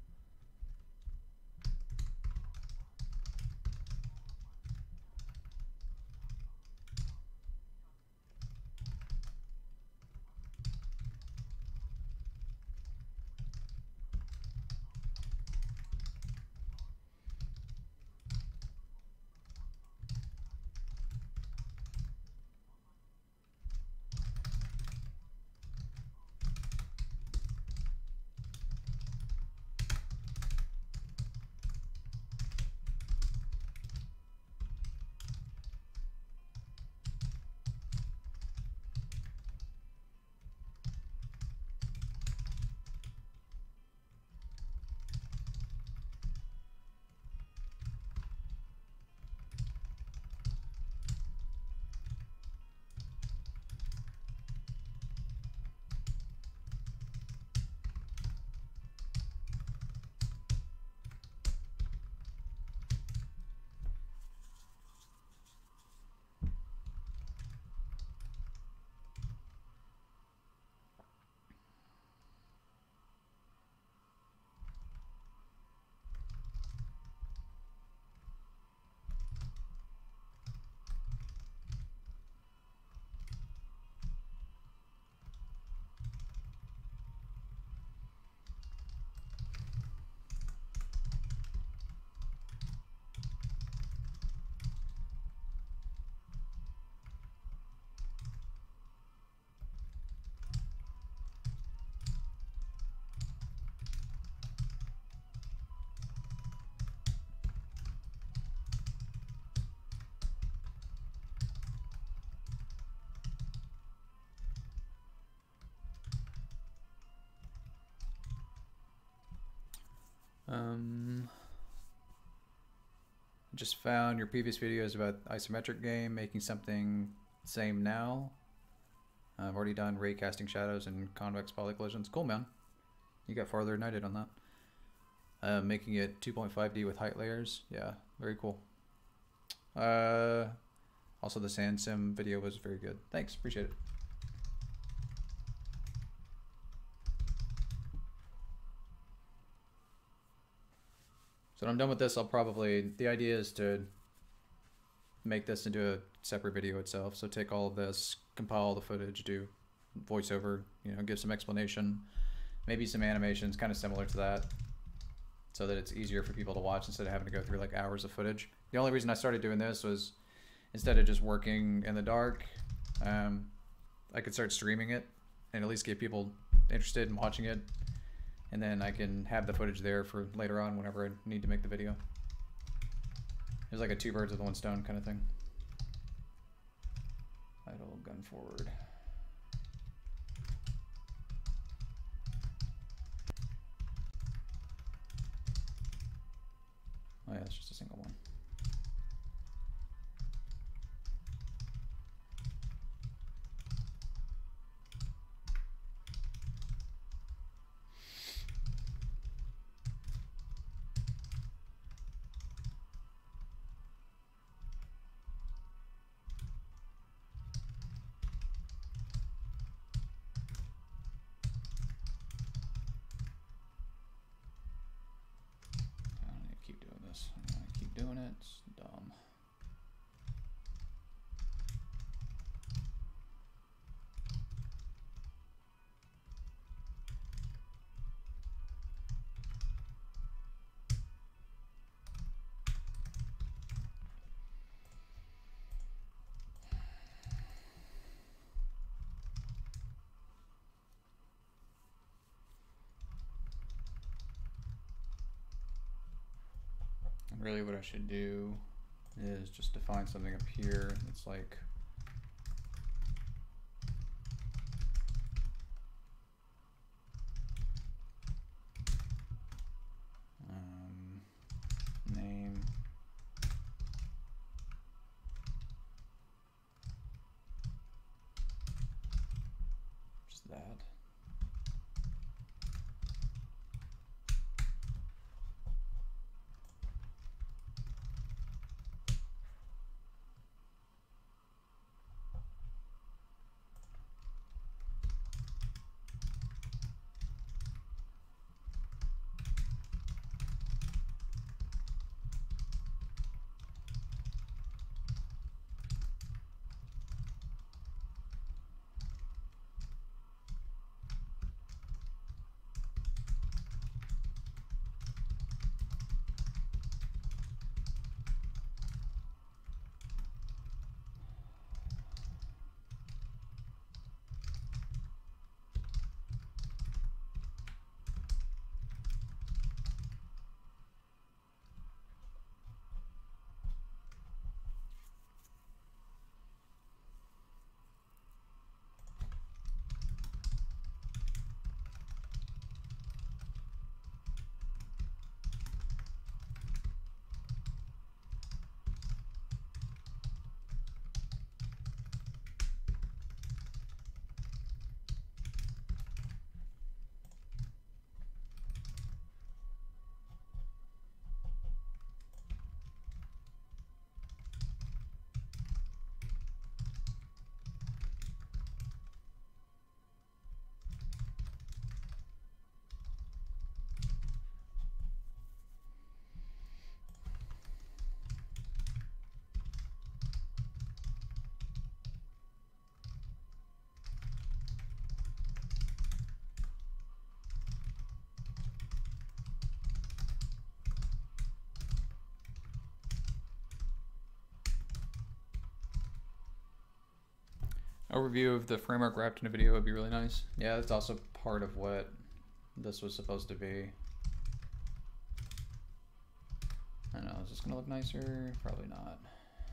S1: Um, just found your previous videos about isometric game, making something same now. I've already done ray casting shadows and convex poly collisions. Cool, man. You got farther than I did on that. Uh, making it two point five D with height layers. Yeah, very cool. Uh, also, the sand sim video was very good. Thanks, appreciate it. So when I'm done with this, I'll probably, the idea is to make this into a separate video itself. So take all of this, compile the footage, do voiceover, you know, give some explanation, maybe some animations kind of similar to that, so that it's easier for people to watch instead of having to go through like hours of footage. The only reason I started doing this was instead of just working in the dark, um, I could start streaming it and at least get people interested in watching it. And then I can have the footage there for later on whenever I need to make the video. It's like a two birds with one stone kind of thing. Idle, gun forward. Oh yeah, it's just a single one. doing it. It's dumb. Really what I should do is just define something up here that's like um, name just that. Overview of the framework wrapped in a video would be really nice. Yeah, that's also part of what this was supposed to be. I know, is this gonna look nicer? Probably not.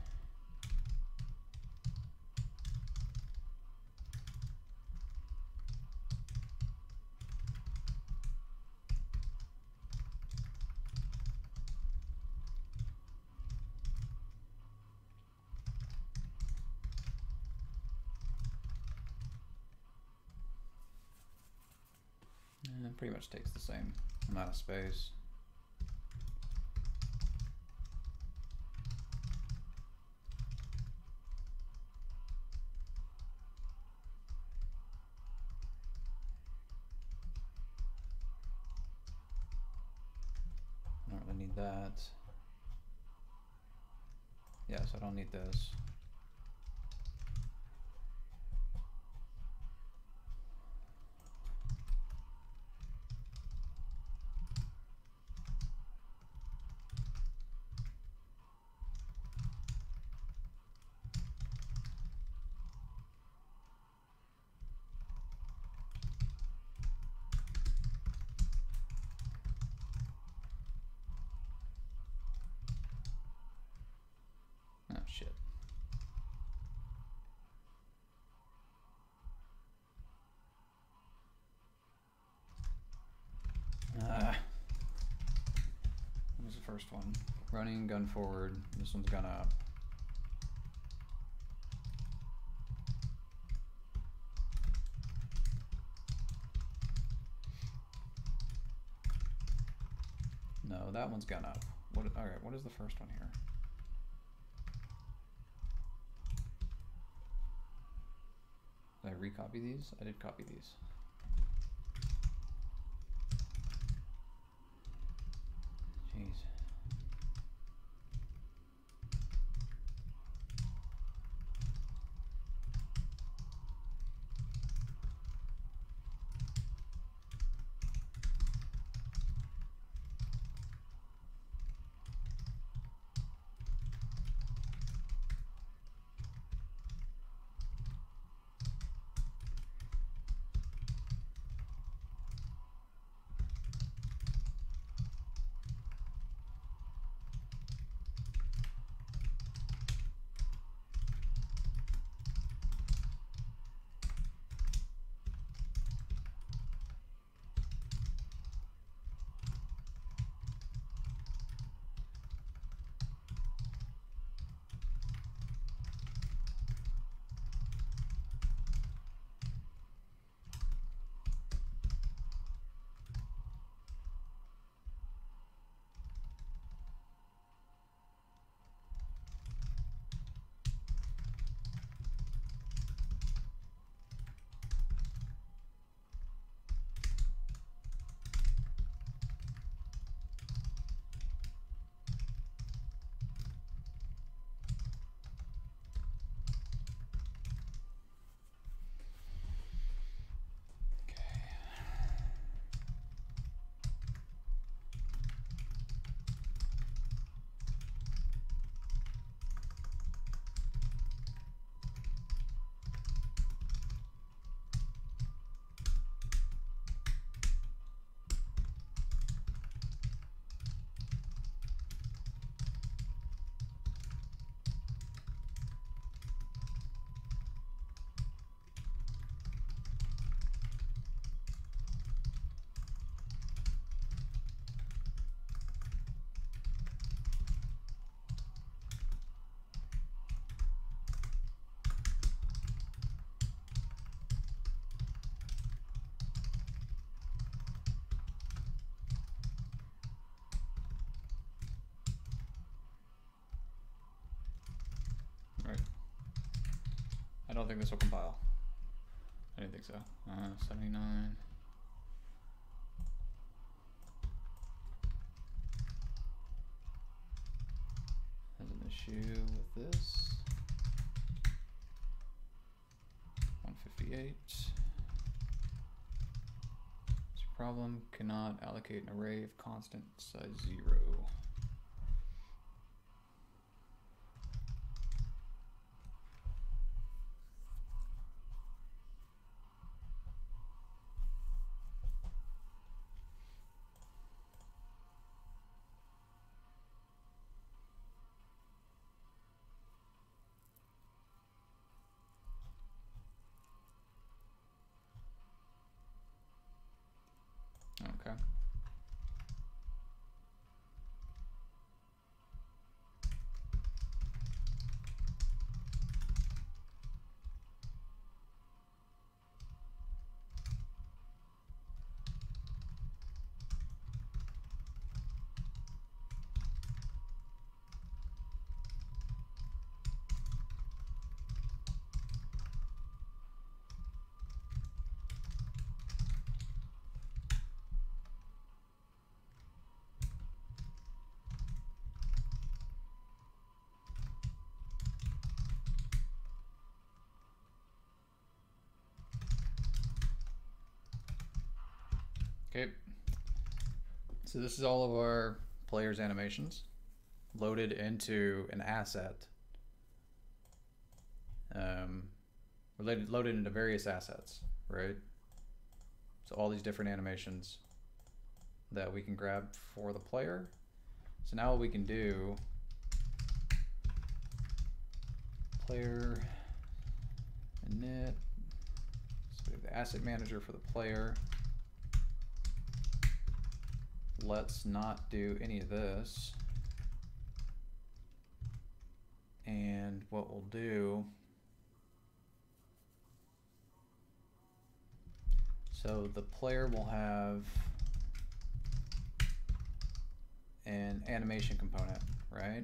S1: It pretty much takes the same amount of space. I don't really need that. Yes, I don't need this. Oh, shit. Ah. What was the first one? Running, gun forward. This one's gun up. No, that one's gun up. What? All right, what is the first one here? Did I recopy these? I did copy these. Jeez. don't think this will compile. I didn't think so. Uh, seventy-nine. Has an issue with this. one fifty-eight. Problem, cannot allocate an array of constant size zero. Okay. Okay, so this is all of our players' animations loaded into an asset. Um, related, loaded into various assets, right? So all these different animations that we can grab for the player. So now what we can do, player init, so we have the asset manager for the player. Let's not do any of this. And what we'll do, so the player will have an animation component, right?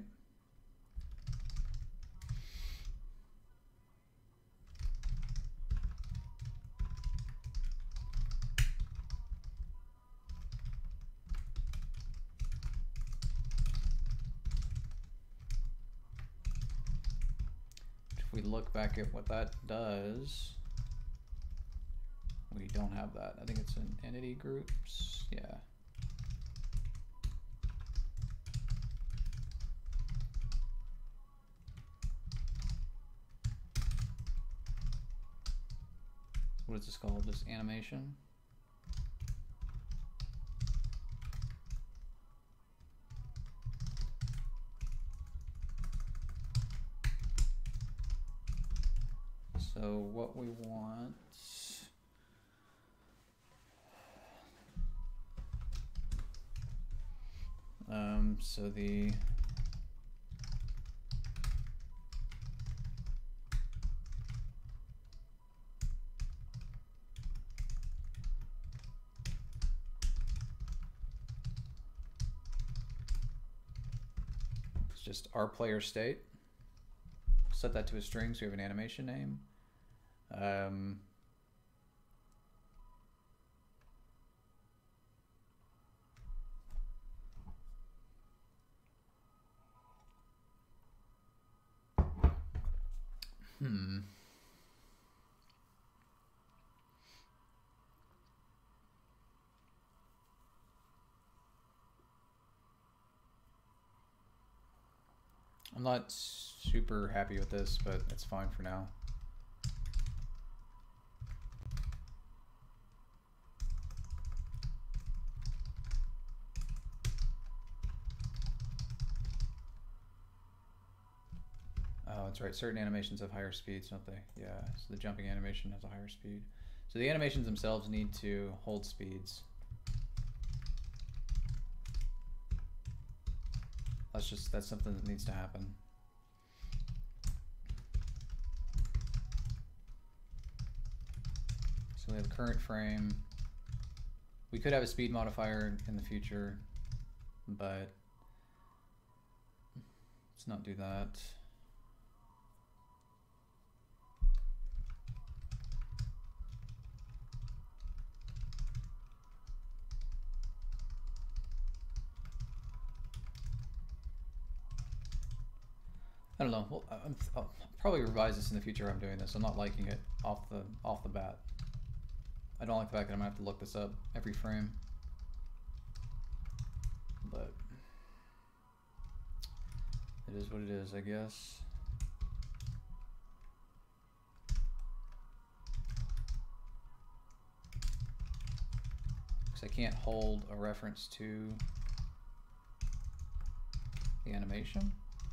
S1: We look back at what that does, we don't have that. I think it's in entity groups, yeah. What is this called? Just animation? So what we want, um, so the it's just our player state. Set that to a string so we have an animation name. Um, hmm. I'm not super happy with this, but it's fine for now. Oh, that's right. Certain animations have higher speeds, don't they? Yeah, so the jumping animation has a higher speed. So the animations themselves need to hold speeds. That's just, that's something that needs to happen. So we have current frame. We could have a speed modifier in the future, but let's not do that. I don't know. Well, I'm, I'll probably revise this in the future. I'm doing this. I'm not liking it off the off the bat. I don't like the fact that I'm gonna have to look this up every frame. But it is what it is, I guess. Because I can't hold a reference to the animation.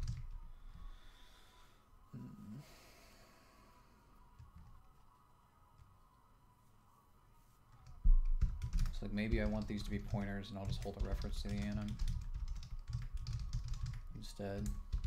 S1: So like maybe I want these to be pointers and I'll just hold a reference to the anim instead.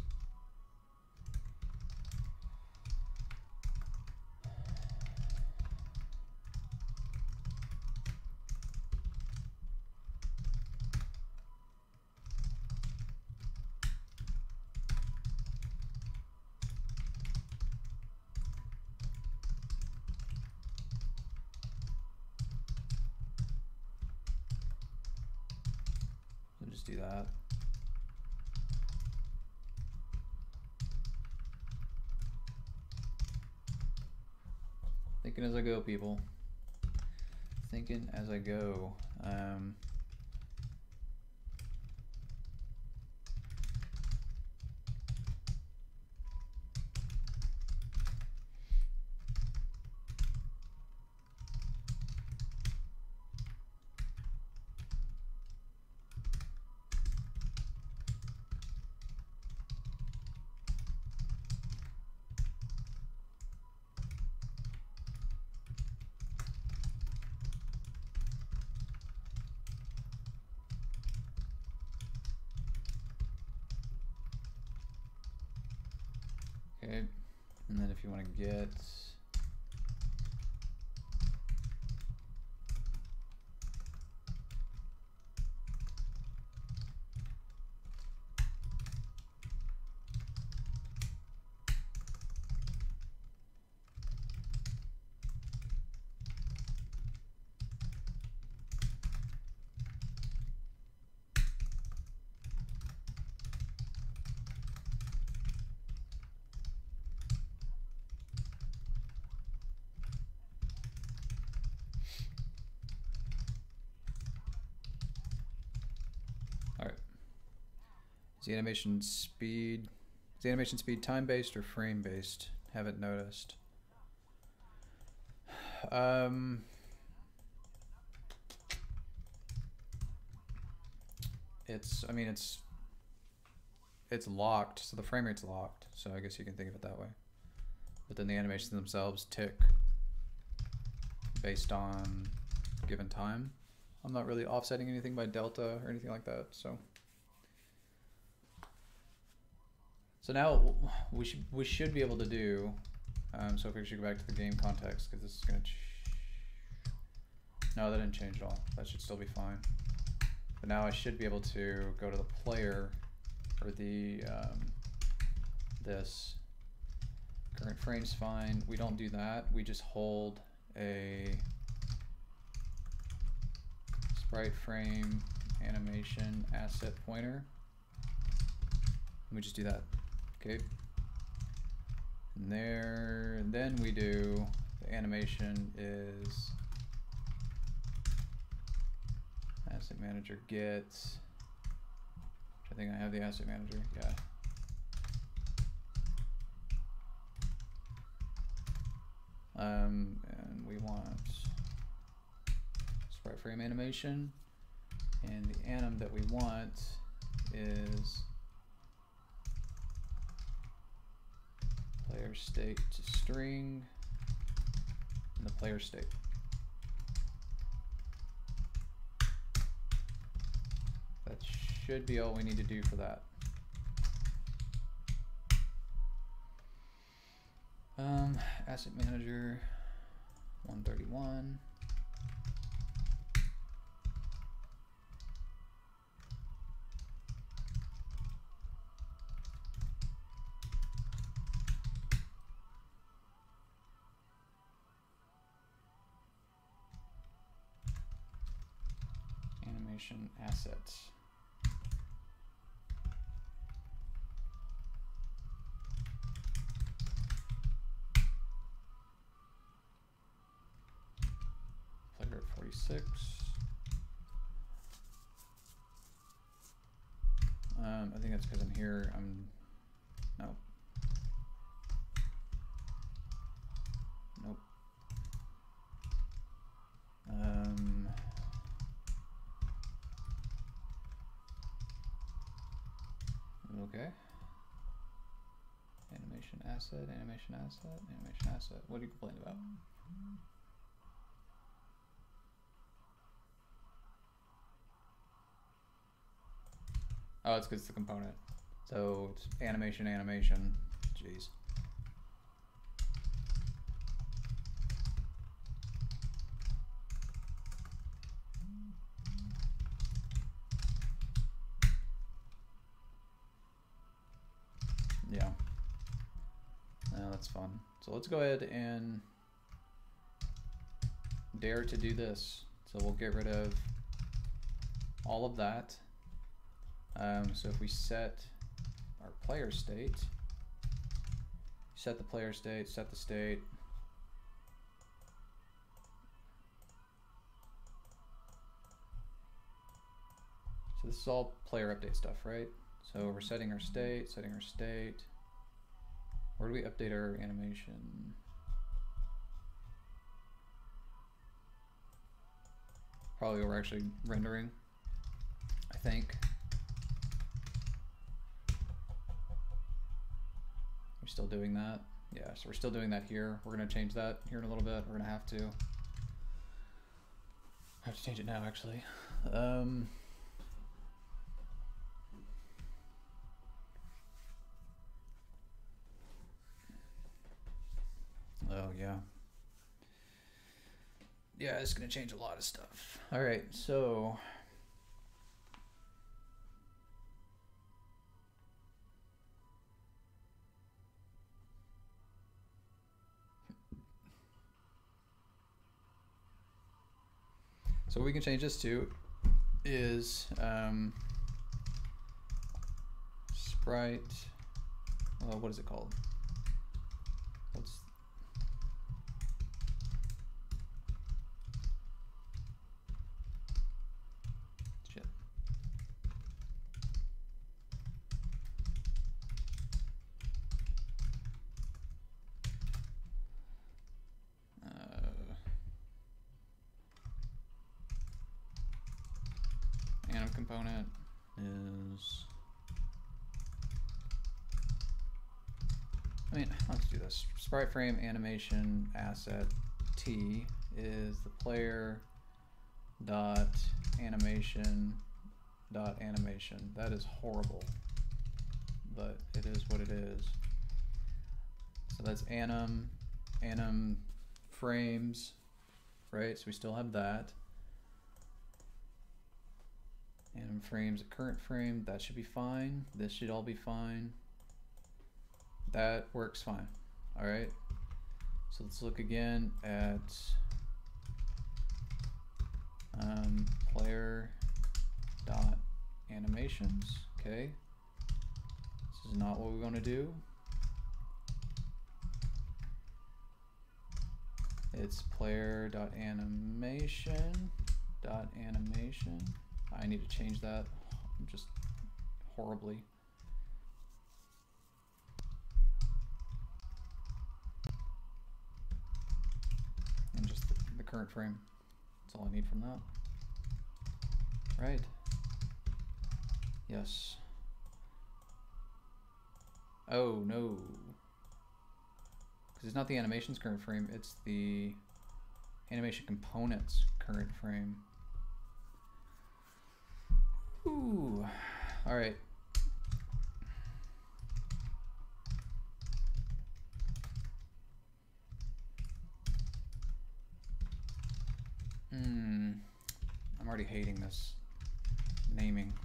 S1: Just do that. Thinking as I go, people. Thinking as I go. Um, Okay, and then if you want to get Is the animation speed, is the animation speed time-based or frame-based? Haven't noticed. Um, it's, I mean, it's, it's locked, so the frame rate's locked, so I guess you can think of it that way. But then the animations themselves tick based on given time. I'm not really offsetting anything by delta or anything like that, so. So now we should we should be able to do. Um, so if we should go back to the game context, because this is gonna. Ch no, that didn't change at all. That should still be fine. But now I should be able to go to the player, or the um, this current frame's fine. We don't do that. We just hold a sprite frame animation asset pointer. And we just do that. Okay. And there, and then we do, the animation is asset manager gets, I think I have the asset manager, yeah. Um, and we want sprite frame animation, and the anim that we want is player state to string, and the player state. That should be all we need to do for that. Um, asset manager one thirty-one. Animation assets. thirty-six. Um, I think that's because I'm here. I'm no. Nope. Um, okay. Animation asset, animation asset, animation asset. What are you complaining about? Oh, it's because it's the component. So it's animation, animation. Jeez. Yeah. No, that's fun. So let's go ahead and dare to do this. So we'll get rid of all of that. Um, so if we set our player state, set the player state, set the state. So this is all player update stuff, right? So we're setting our state, setting our state. Where do we update our animation? Probably where we're actually rendering, I think. We're still doing that. Yeah, so we're still doing that here. We're gonna change that here in a little bit. We're gonna have to. I have to change it now, actually. Um, oh yeah. Yeah, it's gonna change a lot of stuff. All right, so. So what we can change this to is um, sprite, uh, what is it called? What's shit? Anim component is, I mean, let's do this. Sprite frame animation asset T is the player dot animation dot animation. That is horrible, but it is what it is. So that's anim, anim frames, right? So we still have that. Anim frames at current frame, that should be fine. This should all be fine. That works fine. All right. So let's look again at um, player dot animations. Okay. This is not what we want to do. It's player dot animation dot animation. I need to change that just horribly. And just the, the current frame. That's all I need from that. Right. Yes. Oh no. Because it's not the animation's current frame, it's the animation component's current frame. Ooh. All right. Hmm. I'm already hating this naming.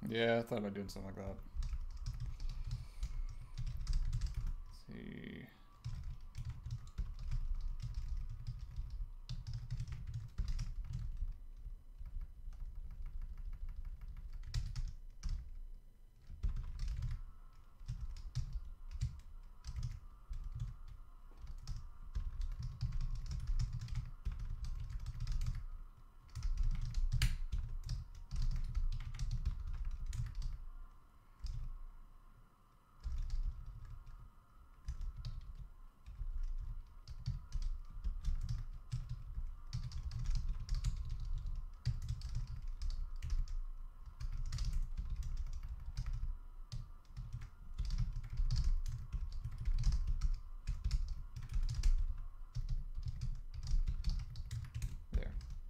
S1: Yeah, I thought about doing something like that. Let's see. There.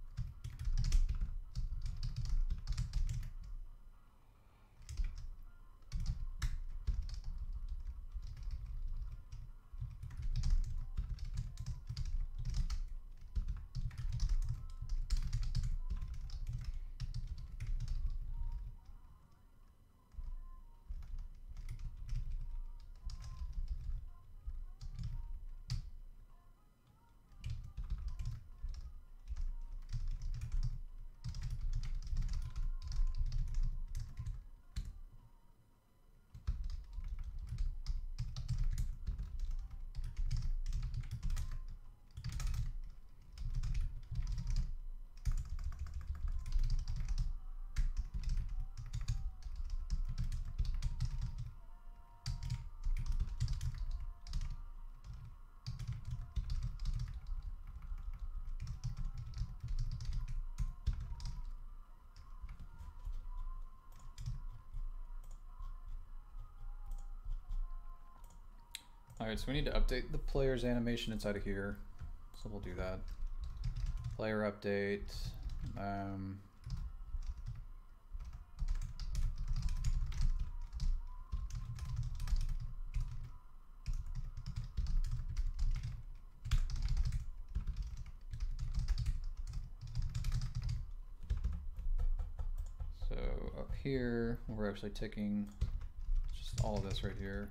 S1: Alright, so we need to update the player's animation inside of here. So we'll do that. Player update. Um, so up here, we're actually taking just all of this right here.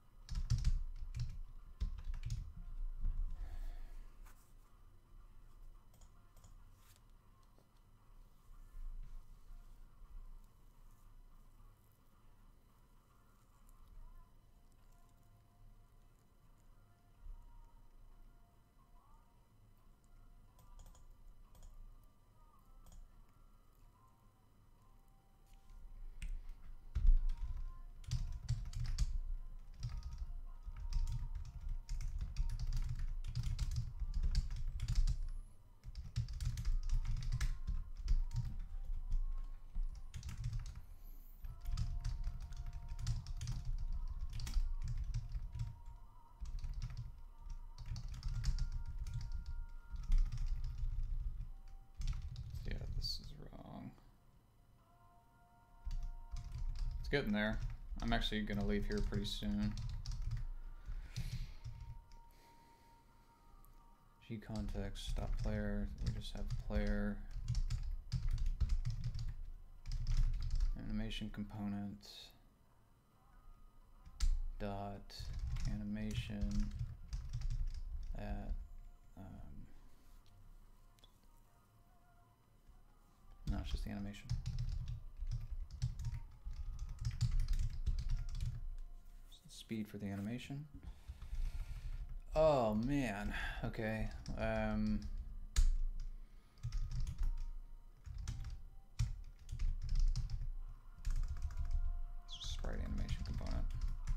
S1: Getting there. I'm actually gonna leave here pretty soon. G context, stop player, we just have player. Animation component. Dot animation at um, no, it's just the animation. Speed for the animation. Oh man, okay. Um, sprite animation component.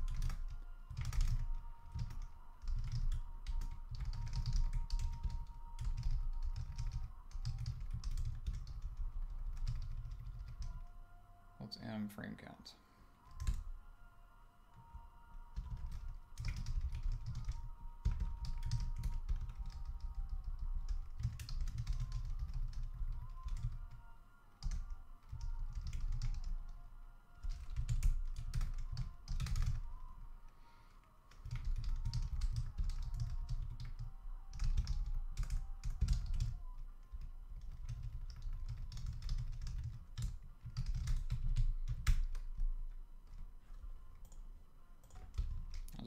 S1: What's anim frame count?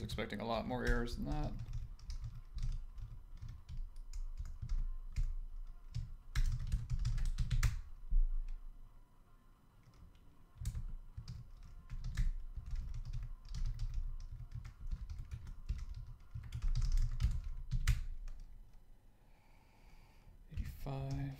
S1: was expecting a lot more errors than that. eighty-five.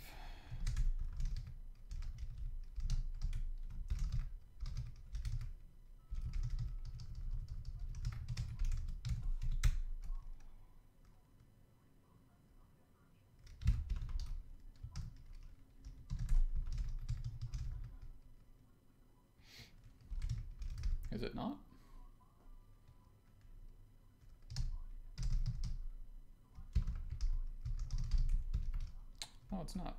S1: Is it not? No, it's not.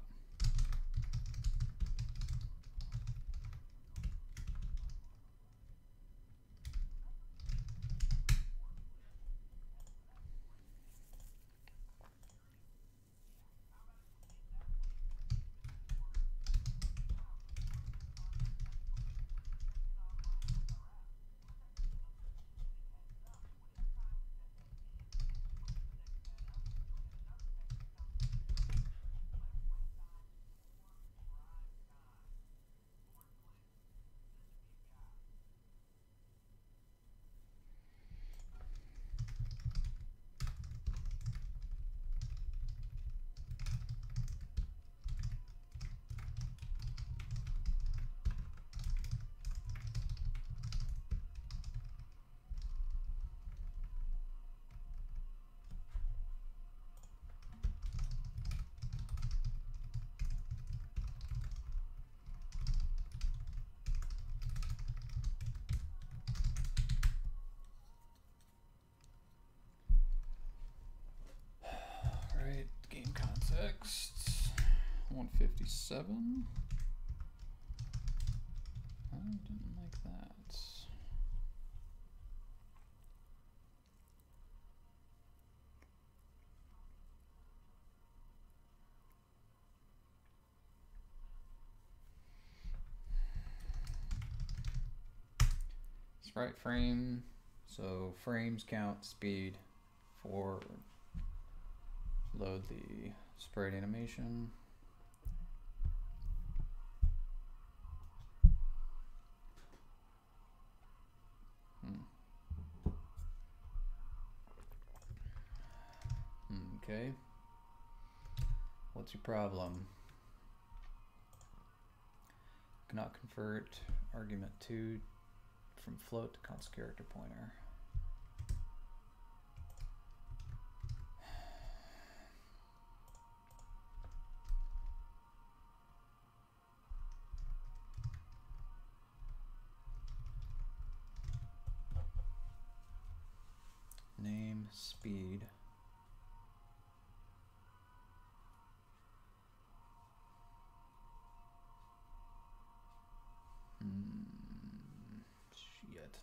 S1: one fifty-seven. I didn't like that. Sprite frame, so frames count speed for load the sprite animation. Hmm. Okay. What's your problem? Cannot convert argument two from float to constant character pointer. Name, speed. Hmm. Shit.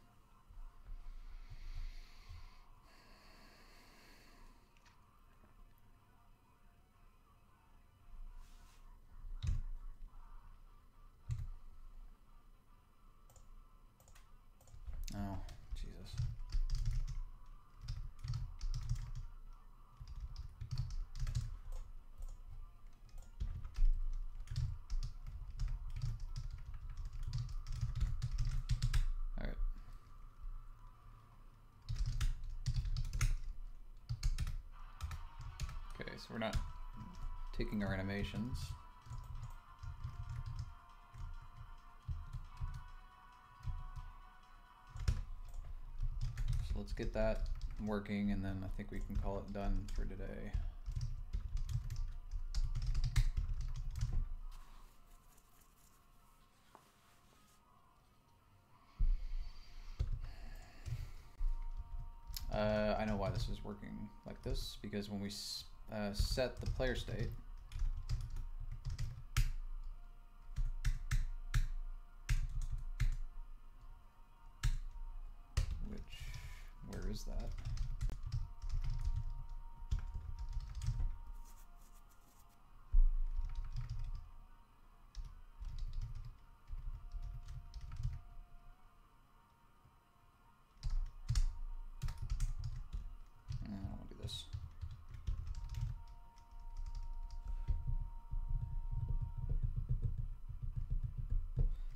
S1: Oh, Jesus. All right. Okay, so we're not taking our animations. So let's get that working, and then I think we can call it done for today. Uh, I know why this is working like this, because when we uh, set the player state, which, where is that?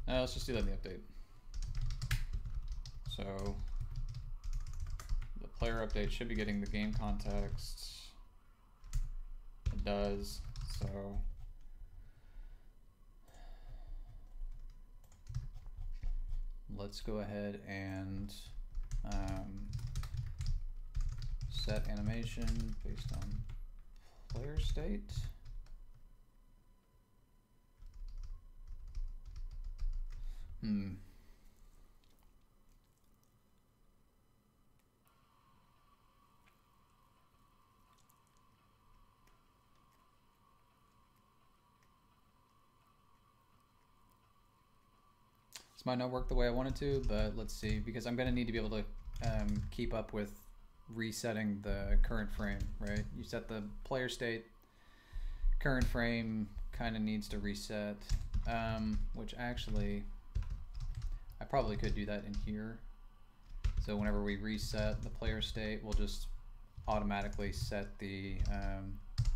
S1: Uh, let's just do that in the update. So the player update should be getting the game context. It does. So let's go ahead and um, set animation based on player state. Hmm. This might not work the way I wanted to, but let's see, because I'm going to need to be able to um, keep up with resetting the current frame, right? You set the player state, current frame kind of needs to reset, um, which actually, I probably could do that in here. So whenever we reset the player state, we'll just automatically set the um,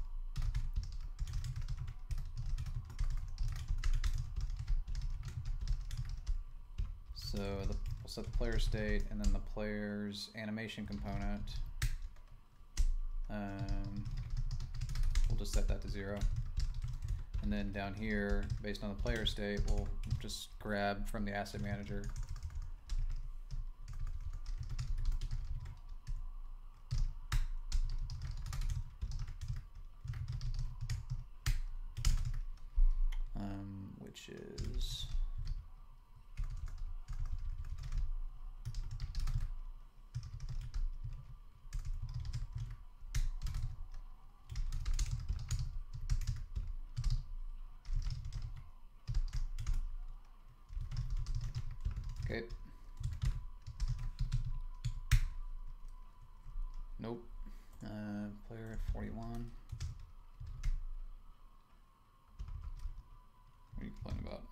S1: so the, we'll set the player state and then the player's animation component. Um, we'll just set that to zero. And then down here, based on the player state, we'll just grab from the asset manager. Um, which is okay. Nope. Uh, player at forty-one. What are you complaining about?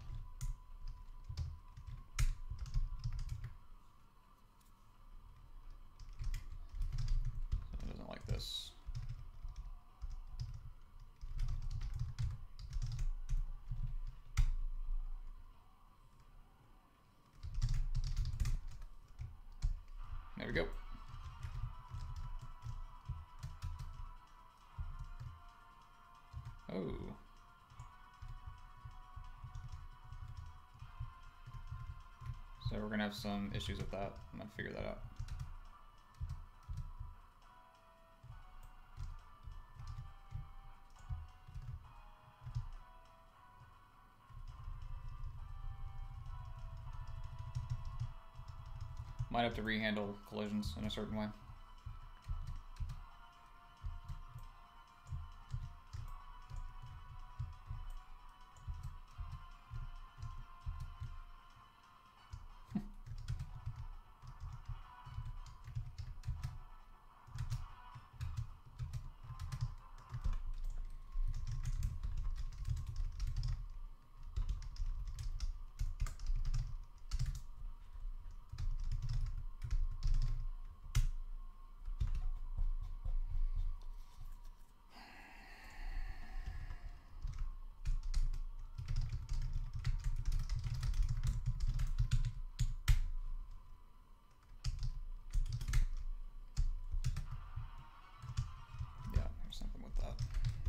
S1: So it doesn't like this. There we go. Oh. So we're gonna have some issues with that. I'm gonna figure that out. Might have to rehandle collisions in a certain way. Something with that.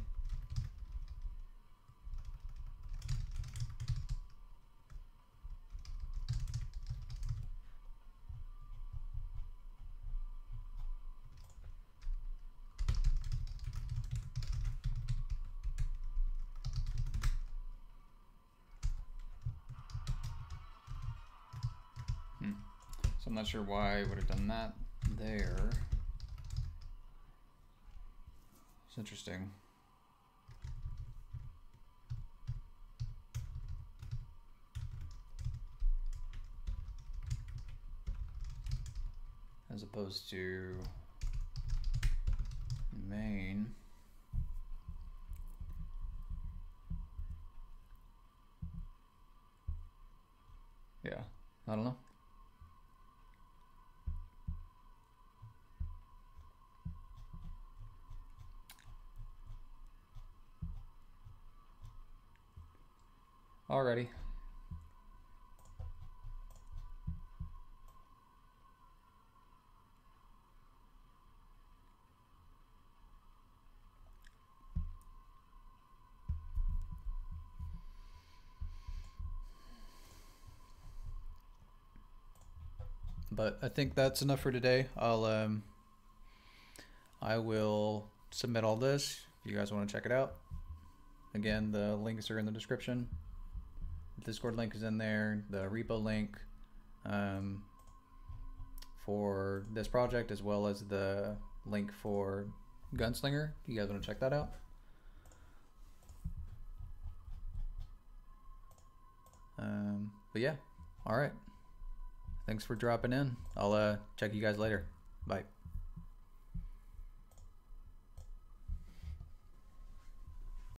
S1: Hmm. So I'm not sure why I would have done that there. It's interesting. As opposed to main. Yeah, I don't know. Alrighty. But I think that's enough for today. I'll um, I will submit all this if you guys want to check it out. Again, the links are in the description. The Discord link is in there. The repo link um, for this project, as well as the link for Gunslinger. You guys want to check that out? Um, but yeah, all right. Thanks for dropping in. I'll uh, check you guys later. Bye.